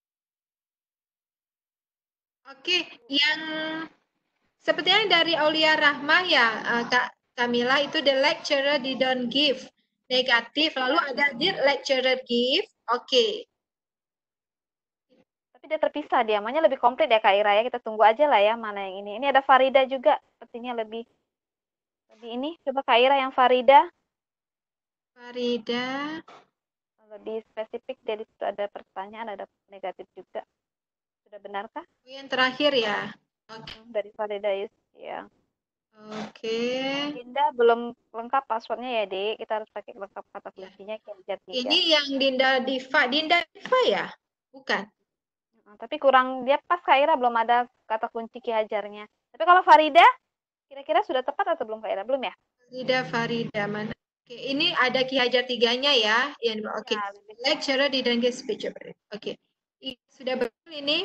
Oke, yang sepertinya dari Aulia Rahmah ya, eh, Kak Kamila itu the lecturer didn't give. Negatif, lalu Ya. ada did lecturer give. Oke. Tapi dia terpisah dia, maunya lebih komplit ya Kak Ira ya. Kita tunggu aja lah ya mana yang ini. Ini ada Farida juga, sepertinya lebih lebih ini. Coba Kak Ira yang Farida Farida. lebih spesifik dari situ ada pertanyaan, ada negatif juga. Sudah benarkah? Oh, yang terakhir ya. Oke. Hmm, dari Farida Yus ya. Oke. Dinda belum lengkap passwordnya ya, Dek. Kita harus pakai lengkap kata Ya. kuncinya Kiajar tiga. Ini yang Dinda Diva. Dinda Diva ya? Bukan. Nah, tapi kurang dia pas Kak Ira belum ada kata kunci Ki Hajarnya. Tapi kalau Farida kira-kira sudah tepat atau belum Kak Ira? Belum ya? Farida Farida mana? Oke, ini ada Ki Hajar tiganya ya. Yang oke. Ya, lebih. Lecturer didn't give speech. Oke. I- Sudah betul ini.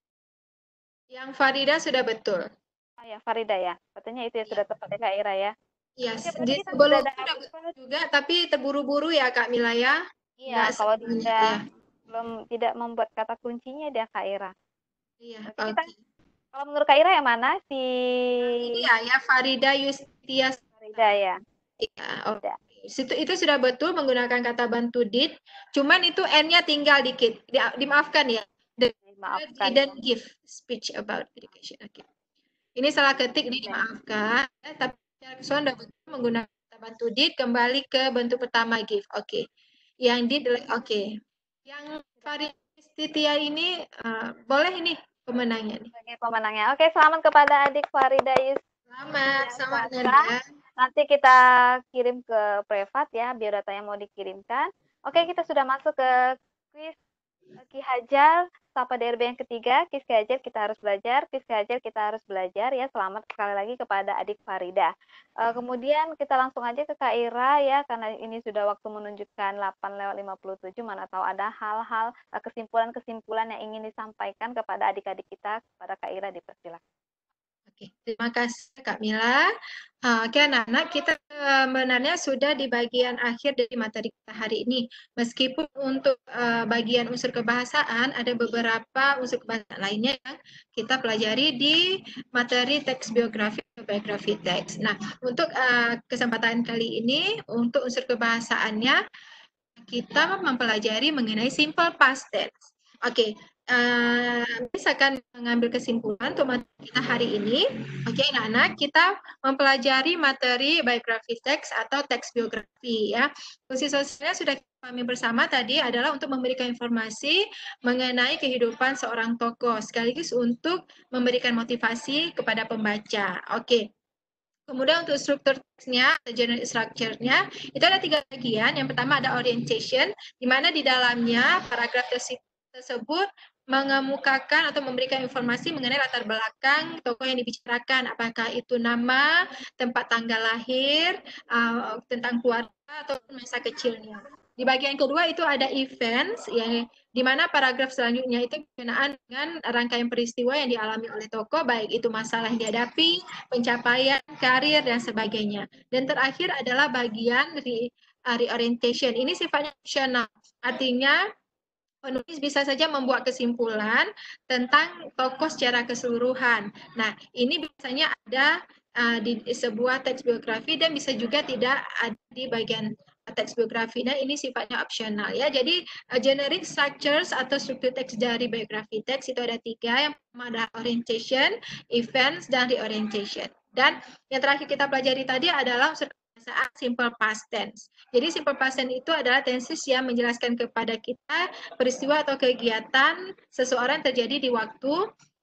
Yang Farida sudah betul. Oh ya, Farida ya. Katanya itu ya Ya. sudah tepat ya Kak Ira ya. Iya, Oke, berarti di kita sudah sebelumnya udah dapat. betul juga, tapi terburu-buru ya Kak Mila ya. Iya, Nggak kalau semuanya Dinda ya. belum tidak membuat kata kuncinya dia Kak Ira. Iya, Oke, kita oke. kalau menurut Kak Ira yang mana si Ini ya, ya Farida Yustias. Farida ya? Ya, oke. Farida. Situ itu sudah betul menggunakan kata bantu did, cuman itu n-nya tinggal dikit. Di, dimaafkan ya. The Maafkan ya. didn't give speech about education. Oke. Ini salah ketik, ini Oke. dimaafkan. Tapi secara keseluruhan sudah betul menggunakan kata bantu did kembali ke bentuk pertama give. Oke. Yang did, oke. Yang Faristitia ini uh, boleh ini pemenangnya nih. Sebagai pemenangnya. Oke, selamat kepada adik Farida Selamat, selamat Yustiasa. Nanda. Nanti kita kirim ke privat ya, biodata yang mau dikirimkan. Oke, kita sudah masuk ke kuis Ki Hajar, Sapa D R B yang ketiga. Kuis Ki Hajar kita harus belajar, kuis Ki Hajar kita harus belajar ya. Selamat sekali lagi kepada adik Farida. Uh, kemudian kita langsung aja ke Kak Ira ya, karena ini sudah waktu menunjukkan delapan lewat lima puluh tujuh, mana tahu ada hal-hal uh, kesimpulan-kesimpulan yang ingin disampaikan kepada adik-adik kita, kepada Kak Ira dipersilakan. Oke, terima kasih Kak Mila. Uh, Oke anak-anak, kita sebenarnya sudah di bagian akhir dari materi kita hari ini. Meskipun untuk uh, bagian unsur kebahasaan, ada beberapa unsur kebahasaan lainnya yang kita pelajari di materi teks biografi atau biografi teks. Nah, untuk uh, kesempatan kali ini, untuk unsur kebahasaannya, kita mempelajari mengenai simple past tense. Oke, uh, akan mengambil kesimpulan untuk materi kita hari ini. Oke, anak-anak, kita mempelajari materi biografi teks atau teks biografi ya. Fungsi sosialnya sudah kita pahami bersama tadi adalah untuk memberikan informasi mengenai kehidupan seorang tokoh sekaligus untuk memberikan motivasi kepada pembaca. Oke. Kemudian untuk struktur teksnya, general structure-nya, itu ada tiga bagian. Yang pertama ada orientation, di mana di dalamnya paragraf tersebut mengemukakan atau memberikan informasi mengenai latar belakang tokoh yang dibicarakan, apakah itu nama, tempat tanggal lahir, uh, tentang keluarga atau masa kecilnya. Di bagian kedua itu ada events, ya, di mana paragraf selanjutnya itu berkenaan dengan rangkaian peristiwa yang dialami oleh tokoh, baik itu masalah yang dihadapi, pencapaian, karir, dan sebagainya. Dan terakhir adalah bagian re reorientation. Ini sifatnya opsional, artinya penulis bisa saja membuat kesimpulan tentang tokoh secara keseluruhan. Nah, ini biasanya ada uh, di sebuah teks biografi dan bisa juga tidak ada di bagian teks biografi. Nah, ini sifatnya opsional ya. Jadi, uh, generic structures atau struktur teks dari biografi teks itu ada tiga. Yang pertama ada orientation, events, dan reorientation. Dan yang terakhir kita pelajari tadi adalah simple past tense. Jadi simple past tense itu adalah tenses yang menjelaskan kepada kita peristiwa atau kegiatan seseorang terjadi di waktu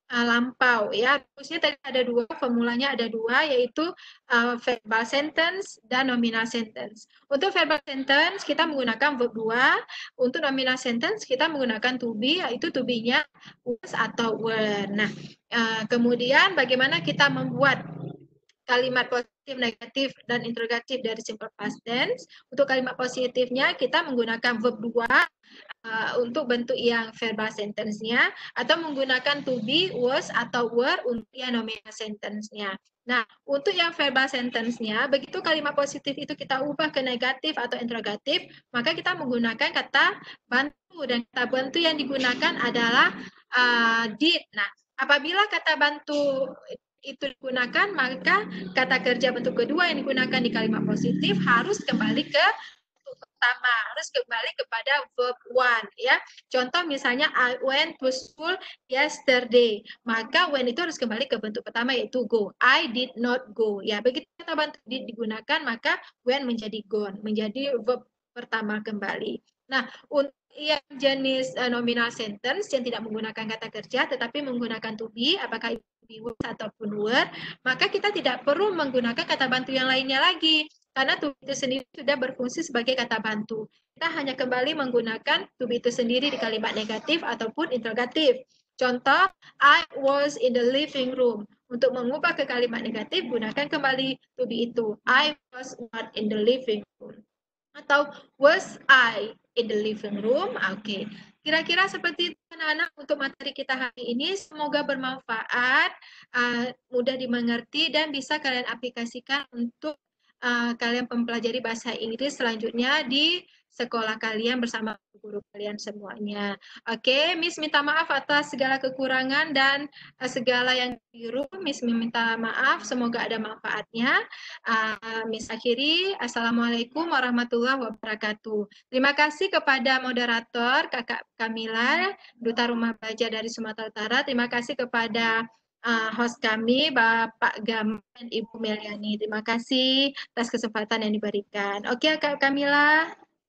uh, lampau ya. Terusnya tadi ada dua, formulanya ada dua, yaitu uh, verbal sentence dan nominal sentence. Untuk verbal sentence kita menggunakan verb dua, untuk nominal sentence kita menggunakan to be, yaitu to be-nya was atau were. Nah, uh, kemudian bagaimana kita membuat kalimat positif, negatif, dan interrogatif dari simple past tense. Untuk kalimat positifnya kita menggunakan verb dua uh, untuk bentuk yang verbal sentence-nya, atau menggunakan to be, was, atau were untuk yang nominal sentence-nya. Nah, untuk yang verbal sentence-nya, begitu kalimat positif itu kita ubah ke negatif atau interrogatif, maka kita menggunakan kata bantu, dan kata bantu yang digunakan adalah uh, did. Nah, apabila kata bantu itu digunakan, maka kata kerja bentuk kedua yang digunakan di kalimat positif harus kembali ke bentuk pertama, harus kembali kepada verb one ya. Contoh misalnya I went to school yesterday, maka when itu harus kembali ke bentuk pertama yaitu go. I did not go ya. Begitu kata bantu did digunakan, maka when menjadi gone, menjadi verb pertama kembali. Nah, untuk yang jenis uh, nominal sentence yang tidak menggunakan kata kerja tetapi menggunakan to be, apakah itu be was ataupun were, maka kita tidak perlu menggunakan kata bantu yang lainnya lagi karena to be itu sendiri sudah berfungsi sebagai kata bantu. Kita hanya kembali menggunakan to be itu sendiri di kalimat negatif ataupun interrogatif. Contoh, I was in the living room. Untuk mengubah ke kalimat negatif, gunakan kembali to be itu. I was not in the living room. Atau was I in the living room? Oke, okay. Kira-kira seperti itu anak-anak untuk materi kita hari ini. Semoga bermanfaat, uh, mudah dimengerti, dan bisa kalian aplikasikan untuk uh, kalian mempelajari bahasa Inggris selanjutnya di sekolah kalian bersama guru kalian semuanya. Oke, okay. Miss minta maaf atas segala kekurangan dan uh, segala yang keliru. Miss minta maaf, semoga ada manfaatnya. Uh, Miss akhiri, Assalamualaikum warahmatullahi wabarakatuh. Terima kasih kepada moderator Kakak Kamila, Duta Rumah Belajar dari Sumatera Utara. Terima kasih kepada uh, host kami, Bapak Gama dan Ibu Meliani. Terima kasih atas kesempatan yang diberikan. Oke, Kak Kamila.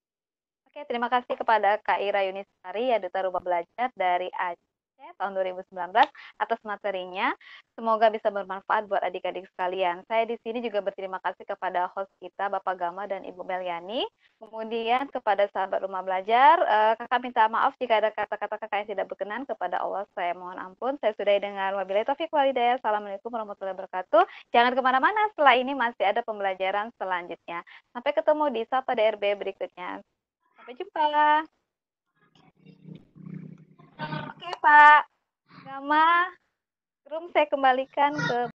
Oke, terima kasih kepada Kak Ira Yunisari, ya Duta Rumah Belajar dari Aceh tahun dua ribu sembilan belas atas materinya. Semoga bisa bermanfaat buat adik-adik sekalian. Saya di sini juga berterima kasih kepada host kita, Bapak Gama dan Ibu Meliani. Kemudian kepada sahabat Rumah Belajar, uh, kakak minta maaf jika ada kata-kata kakak yang tidak berkenan. Kepada Allah saya mohon ampun. Saya sudahi dengan wabillahi taufiq walhidayah. Assalamualaikum warahmatullahi wabarakatuh. Jangan kemana-mana, setelah ini masih ada pembelajaran selanjutnya. Sampai ketemu di Sapa D R B berikutnya. Sampai jumpa. Oke, Pak Gama, room saya kembalikan ke